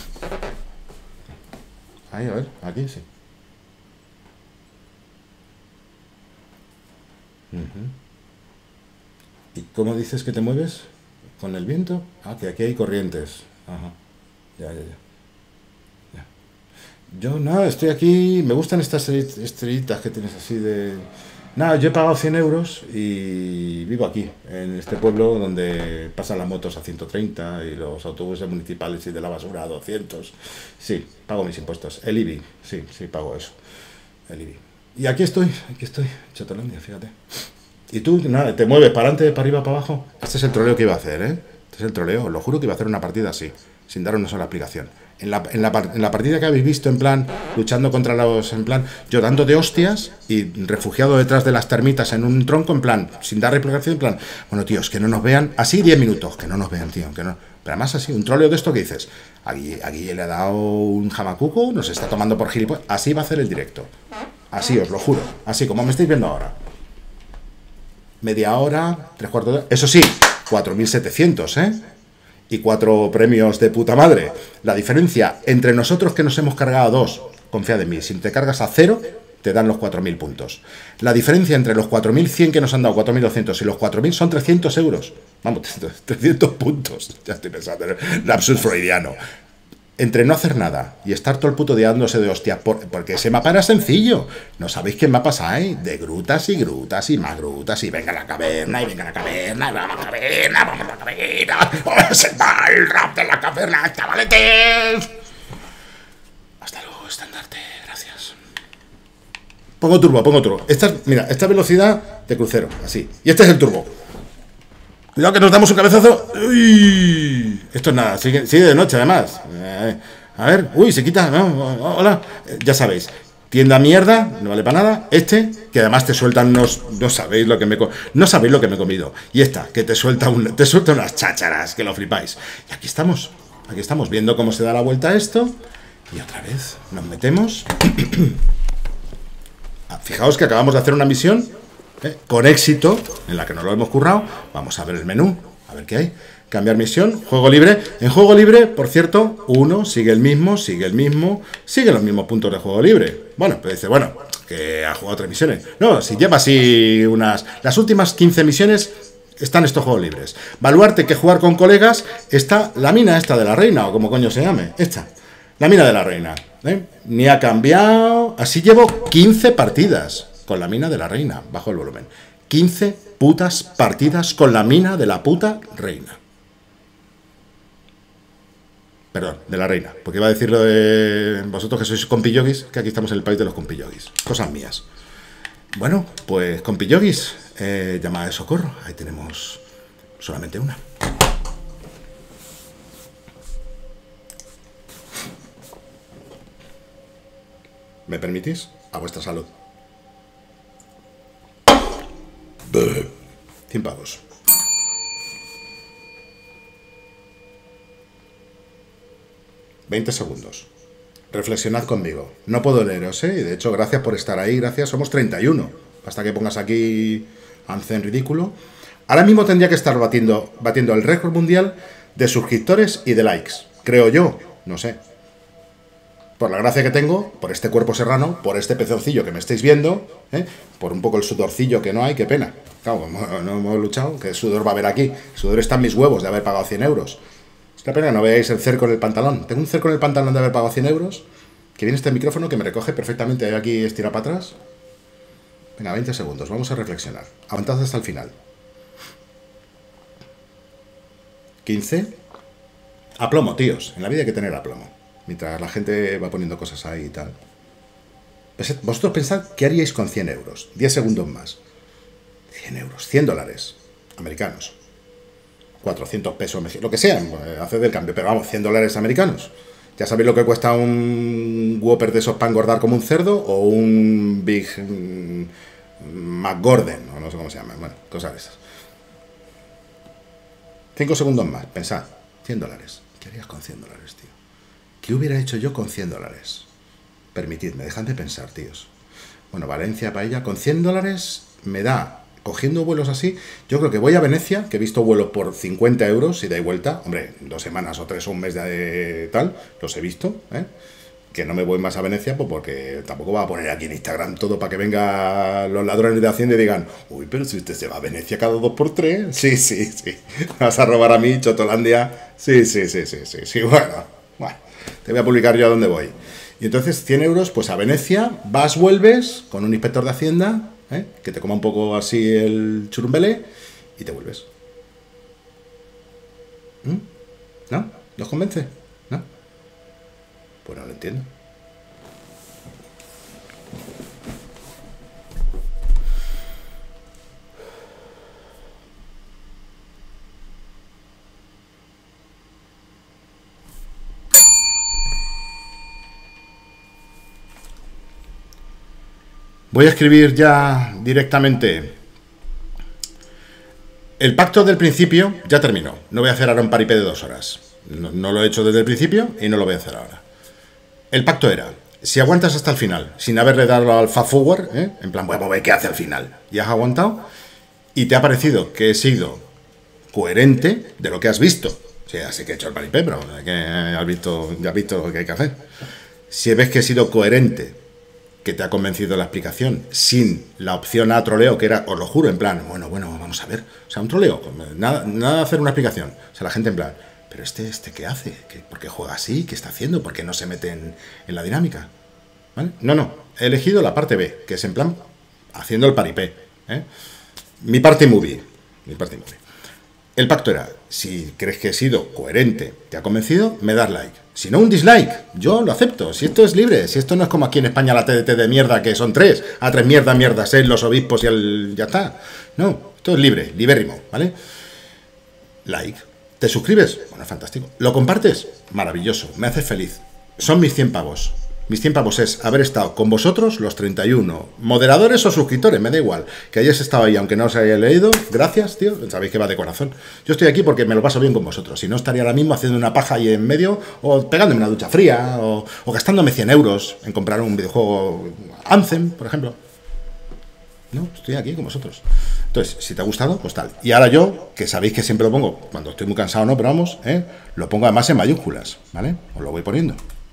Ahí, a ver, aquí sí. Uh-huh. ¿Y cómo dices que te mueves? ¿Con el viento? Ah, que aquí hay corrientes. Ajá. Ya, ya, ya. ya. Yo, nada, estoy aquí. Me gustan estas estrellitas que tienes así de... Nada, yo he pagado cien euros y vivo aquí, en este pueblo donde pasan las motos a ciento treinta y los autobuses municipales y de la basura a doscientos. Sí, pago mis impuestos. El I B I, sí, sí, pago eso. El I B I. Y aquí estoy, aquí estoy, Chatolandia, fíjate. Y tú, nada, te mueves para adelante, para arriba, para abajo. Este es el troleo que iba a hacer, ¿eh? Este es el troleo, os lo juro que iba a hacer una partida así, sin dar una sola aplicación. En la, en, la, en la partida que habéis visto, en plan, luchando contra los, en plan, yo dando de hostias y refugiado detrás de las termitas en un tronco, en plan, sin dar replicación, en plan, bueno, tíos, que no nos vean, así diez minutos, que no nos vean, tío, que no. Pero además así, un troleo de esto que dices, aquí, aquí le ha dado un jamacuco, nos está tomando por gilipollas, así va a hacer el directo. Así, os lo juro, así como me estáis viendo ahora. Media hora, tres cuartos de hora, eso sí, cuatro mil setecientos, ¿eh? Y cuatro premios de puta madre. La diferencia entre nosotros que nos hemos cargado a dos, confiad en mí, si te cargas a cero, te dan los cuatro mil puntos. La diferencia entre los cuatro mil cien que nos han dado, cuatro mil doscientos, y los cuatro mil son trescientos euros. Vamos, trescientos puntos. Ya estoy pensando en el lapsus freudiano. Entre no hacer nada y estar todo el puto día dándose de hostia, por, porque ese mapa era sencillo. No sabéis qué mapas hay, de grutas y grutas y más grutas, y venga a la caverna, y venga a la caverna, y vamos a la caverna, vamos a la caverna, vamos a sentar el rap de la caverna, chavaletes. Hasta luego, estandarte, gracias. Pongo turbo, pongo turbo. Esta, mira, esta velocidad de crucero, así. Y este es el turbo. Cuidado que nos damos un cabezazo. Uy, esto es nada, sigue, sigue de noche además. Eh, a ver, uy, se quita. No, hola, eh, ya sabéis. Tienda mierda, no vale para nada. Este, que además te sueltan unos. No sabéis lo que me no sabéis lo que me he comido. Y esta, que te suelta un, te suelta unas chácharas, que lo flipáis. Y aquí estamos. aquí estamos viendo cómo se da la vuelta a esto. Y otra vez nos metemos. Fijaos que acabamos de hacer una misión ¿eh? con éxito, en la que nos lo hemos currado. Vamos a ver el menú, a ver qué hay. Cambiar misión, juego libre. En juego libre, por cierto, uno sigue el mismo, sigue el mismo, sigue los mismos puntos de juego libre. Bueno, pero dice, bueno, que ha jugado tres misiones. No, si lleva así unas... Las últimas quince misiones están estos juegos libres. Baluarte que jugar con colegas está la mina esta de la reina, o como coño se llame. Esta, la mina de la reina. ¿eh? Ni ha cambiado... Así llevo quince partidas con la mina de la reina. Bajo el volumen. quince putas partidas con la mina de la puta reina. Perdón, de la reina. Porque iba a decir lo de vosotros que sois compillogis, que aquí estamos en el país de los compillogis. Cosas mías. Bueno, pues compillogis, eh, llamada de socorro. Ahí tenemos solamente una. ¿Me permitís? A vuestra salud. cien pavos. veinte segundos. Reflexionad conmigo. No puedo leeros, ¿eh? Y de hecho, gracias por estar ahí. Gracias, somos treinta y uno. Hasta que pongas aquí Ancen ridículo. Ahora mismo tendría que estar batiendo, batiendo el récord mundial de suscriptores y de likes. Creo yo. No sé. Por la gracia que tengo, por este cuerpo serrano, por este pezoncillo que me estáis viendo, ¿eh? Por un poco el sudorcillo que no hay, qué pena. Claro, no, no hemos luchado, que el sudor va a haber aquí. El sudor está en mis huevos de haber pagado cien euros. Es la pena que no veáis el cerco en el pantalón. Tengo un cerco en el pantalón de haber pagado cien euros, que viene este micrófono que me recoge perfectamente. Aquí estira para atrás. Venga, veinte segundos, vamos a reflexionar. Aguantad hasta el final. quince. Aplomo, tíos. En la vida hay que tener aplomo. Mientras la gente va poniendo cosas ahí y tal. Vosotros pensad, ¿qué haríais con cien euros? diez segundos más. cien euros, cien dólares americanos. cuatrocientos pesos mexicanos, lo que sea, haced el cambio. Pero vamos, cien dólares americanos. Ya sabéis lo que cuesta un Whopper de esos para engordar como un cerdo o un Big mm, McGordon, o no sé cómo se llama. Bueno, cosas de esas. cinco segundos más, pensad. cien dólares. ¿Qué harías con cien dólares, tío? ¿Qué hubiera hecho yo con cien dólares? Permitidme, dejadme pensar, tíos. Bueno, Valencia, Paella, con cien dólares me da, cogiendo vuelos así, yo creo que voy a Venecia, que he visto vuelos por cincuenta euros y da y vuelta. Hombre, dos semanas o tres o un mes de tal, los he visto, ¿eh? Que no me voy más a Venecia, pues porque tampoco va a poner aquí en Instagram todo para que vengan los ladrones de Hacienda y digan, uy, pero si usted se va a Venecia cada dos por tres, sí, sí, sí, vas a robar a mí, Chotolandia, sí, sí, sí, sí, sí, sí, bueno, bueno. Te voy a publicar yo a dónde voy. Y entonces cien euros, pues a Venecia, vas, vuelves con un inspector de Hacienda, ¿eh? Que te coma un poco así el churumbele y te vuelves. ¿Mm? ¿No? ¿No os convence? ¿No? Pues no lo entiendo. Voy a escribir ya directamente. El pacto del principio ya terminó. No voy a hacer ahora un paripé de dos horas. No, no lo he hecho desde el principio y no lo voy a hacer ahora. El pacto era, si aguantas hasta el final, sin haberle dado al fast forward, ¿eh? En plan, voy a ver qué hace al final, y has aguantado, y te ha parecido que he sido coherente de lo que has visto. O sea, sí que he hecho el paripé, pero que has visto, ya has visto lo que hay que hacer. Si ves que he sido coherente, que te ha convencido la explicación, sin la opción a troleo, que era, os lo juro, en plan, bueno, bueno, vamos a ver, o sea, un troleo, nada, nada de hacer una explicación, o sea, la gente en plan, pero este, este ¿qué hace? ¿Qué, ¿Por qué juega así? ¿Qué está haciendo? ¿Por qué no se mete en, en la dinámica? ¿Vale? No, no, he elegido la parte B, que es en plan, haciendo el paripé, ¿eh? Mi parte movie, mi parte movie. El pacto era, si crees que he sido coherente, te ha convencido, me das like. Si no, un dislike, yo lo acepto. Si esto es libre, si esto no es como aquí en España la T D T de mierda, que son tres, a tres mierda, mierdas, ¿eh? Los obispos y el... ya está. No, esto es libre, libérrimo, ¿vale? Like. ¿Te suscribes? Bueno, fantástico. ¿Lo compartes? Maravilloso, me haces feliz. Son mis cien pavos. mis cien pavos es haber estado con vosotros los treinta y uno moderadores o suscriptores, me da igual. Que hayáis estado ahí, aunque no os haya leído. Gracias, tío. Sabéis que va de corazón. Yo estoy aquí porque me lo paso bien con vosotros. Si no, estaría ahora mismo haciendo una paja ahí en medio, o pegándome una ducha fría, o, o gastándome cien euros en comprar un videojuego Anthem, por ejemplo. No, estoy aquí con vosotros. Entonces, si te ha gustado, pues tal. Y ahora yo, que sabéis que siempre lo pongo, cuando estoy muy cansado, no, pero vamos, ¿eh? Lo pongo además en mayúsculas, ¿vale? Os lo voy poniendo.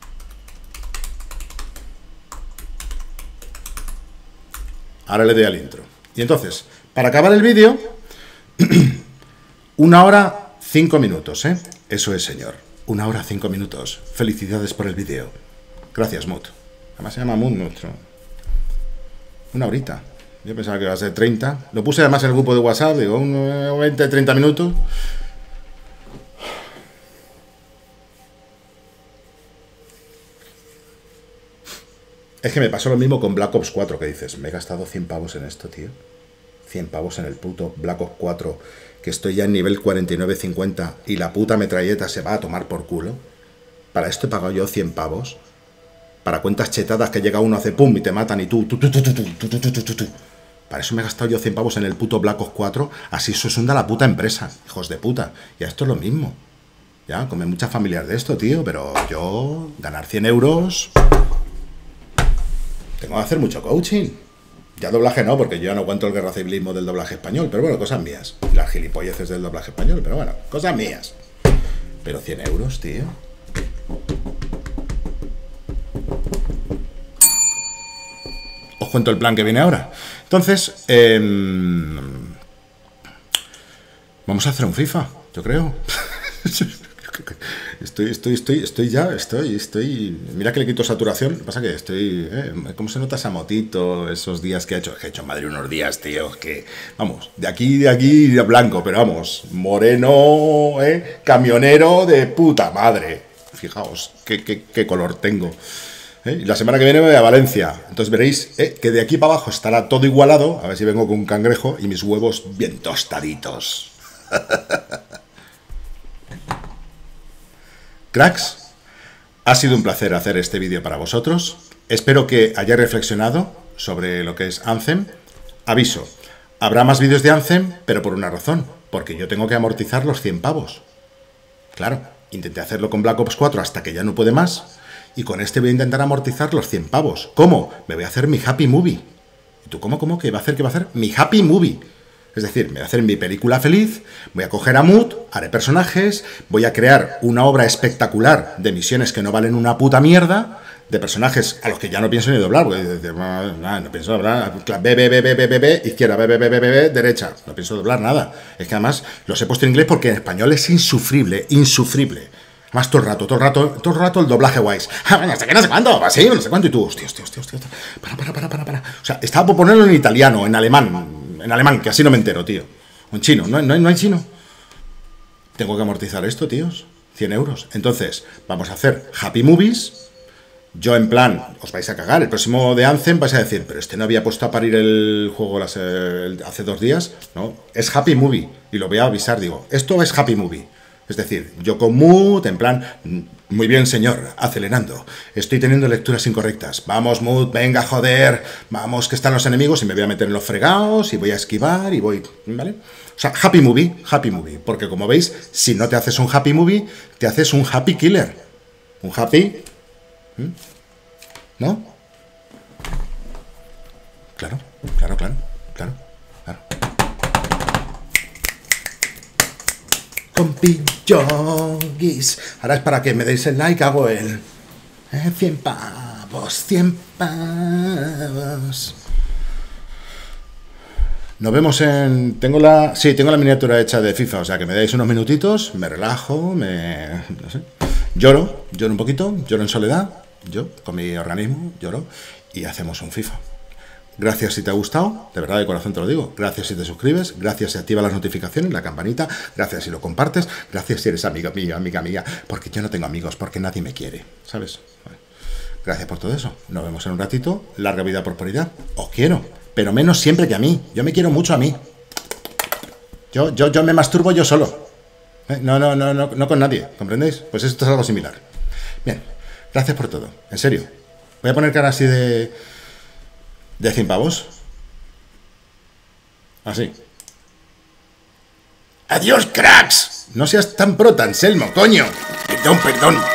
Ahora le doy al intro. Y entonces, para acabar el vídeo, una hora, cinco minutos, ¿eh? Eso es, señor. Una hora, cinco minutos. Felicidades por el vídeo. Gracias, Mut. Además se llama Mut nuestro. Una horita. Yo pensaba que iba a ser treinta. Lo puse además en el grupo de WhatsApp, digo, un veinte, treinta minutos. Es que me pasó lo mismo con Black Ops cuatro, que dices, me he gastado cien pavos en esto, tío. cien pavos en el puto Black Ops cuatro, que estoy ya en nivel cuarenta y nueve cincuenta y la puta metralleta se va a tomar por culo. Para esto he pagado yo cien pavos. Para cuentas chetadas que llega uno, hace pum y te matan y tú, tú, tú, tú, tú, tú, tú, tú, tú, tú, tú. Para eso me he gastado yo cien pavos en el puto Black Ops cuatro, así se os hunda la puta empresa, hijos de puta. Y a esto es lo mismo. Ya, come muchas familias de esto, tío, pero yo, ganar cien euros... Tengo que hacer mucho coaching. Ya doblaje no, porque yo ya no aguanto el guerra civilismo del doblaje español, pero bueno, cosas mías. Y las gilipolleces del doblaje español, pero bueno, cosas mías. Pero cien euros, tío. Os cuento el plan que viene ahora. Entonces, eh, vamos a hacer un FIFA, yo creo. Estoy, estoy, estoy, estoy ya, estoy, estoy... Mira que le quito saturación, lo que pasa que estoy... Eh, ¿Cómo se nota esa motito, esos días que ha hecho? Que he hecho en Madrid unos días, tío, que... Vamos, de aquí, de aquí, de blanco, pero vamos, moreno, eh, camionero de puta madre. Fijaos, qué, qué, qué color tengo. ¿Eh? Y la semana que viene me voy a Valencia. Entonces veréis eh, que de aquí para abajo estará todo igualado. A ver si vengo con un cangrejo y mis huevos bien tostaditos. Cracks, ha sido un placer hacer este vídeo para vosotros. Espero que hayáis reflexionado sobre lo que es Anthem. Aviso, habrá más vídeos de Anthem, pero por una razón. Porque yo tengo que amortizar los cien pavos. Claro, intenté hacerlo con Black Ops cuatro hasta que ya no puede más. Y con este voy a intentar amortizar los cien pavos. ¿Cómo? Me voy a hacer mi Happy Movie. ¿Y tú cómo, cómo? ¿Qué va a hacer? ¿Qué va a hacer? Mi Happy Movie. Es decir, me voy a hacer mi película feliz, voy a coger a Mut, haré personajes, voy a crear una obra espectacular de misiones que no valen una puta mierda, de personajes a los que ya no pienso ni doblar, porque no, no pienso doblar, B, B, B, B, B, B, B, izquierda, B, B, B, B, B, B, derecha, no pienso doblar nada. Es que además los he puesto en inglés porque en español es insufrible, insufrible. Más todo el rato, todo el rato, todo el rato el doblaje guays. No sé qué, no sé cuánto, así, no sé cuánto, y tú, hostia, hostia, hostia, hostia, para, para, para, para, para. O sea, estaba por ponerlo en italiano, en alemán, en alemán, que así no me entero, tío. O en chino, ¿no, no, hay, no hay chino? Tengo que amortizar esto, tíos. cien euros. Entonces, vamos a hacer Happy Movies. Yo, en plan, os vais a cagar. El próximo de Anthem vais a decir, pero este no había puesto a parir el juego las, el, hace dos días. No, es Happy Movie. Y lo voy a avisar, digo, esto es Happy Movie. Es decir, yo con Mood, en plan, muy bien, señor, acelerando. Estoy teniendo lecturas incorrectas. Vamos, Mood, venga, joder. Vamos, que están los enemigos y me voy a meter en los fregados y voy a esquivar y voy... ¿Vale? O sea, Happy Movie, Happy Movie. Porque como veis, si no te haces un Happy Movie, te haces un Happy Killer. Un Happy... ¿Mm? ¿No? Claro, claro, claro, claro, claro. Compillogis. Ahora es para que me deis el like, hago el... Eh, cien pavos, cien pavos. Nos vemos en... Tengo la... Sí, tengo la miniatura hecha de FIFA, o sea que me dais unos minutitos, me relajo, me... no sé. Lloro, lloro un poquito, lloro en soledad, yo, con mi organismo, lloro, y hacemos un FIFA. Gracias si te ha gustado, de verdad de corazón te lo digo. Gracias si te suscribes, gracias si activas las notificaciones, la campanita, gracias si lo compartes, gracias si eres amiga mía, amiga mía, porque yo no tengo amigos, porque nadie me quiere, ¿sabes? Bueno, gracias por todo eso. Nos vemos en un ratito. Larga vida, prosperidad. Os quiero, pero menos siempre que a mí. Yo me quiero mucho a mí. Yo, yo, yo me masturbo yo solo. ¿Eh? No, no, no, no, no con nadie, ¿comprendéis? Pues esto es algo similar. Bien, gracias por todo, en serio. Voy a poner cara así de... de cien pavos. Así. ¡Adiós, cracks! No seas tan prota, Anselmo, coño. Perdón, perdón.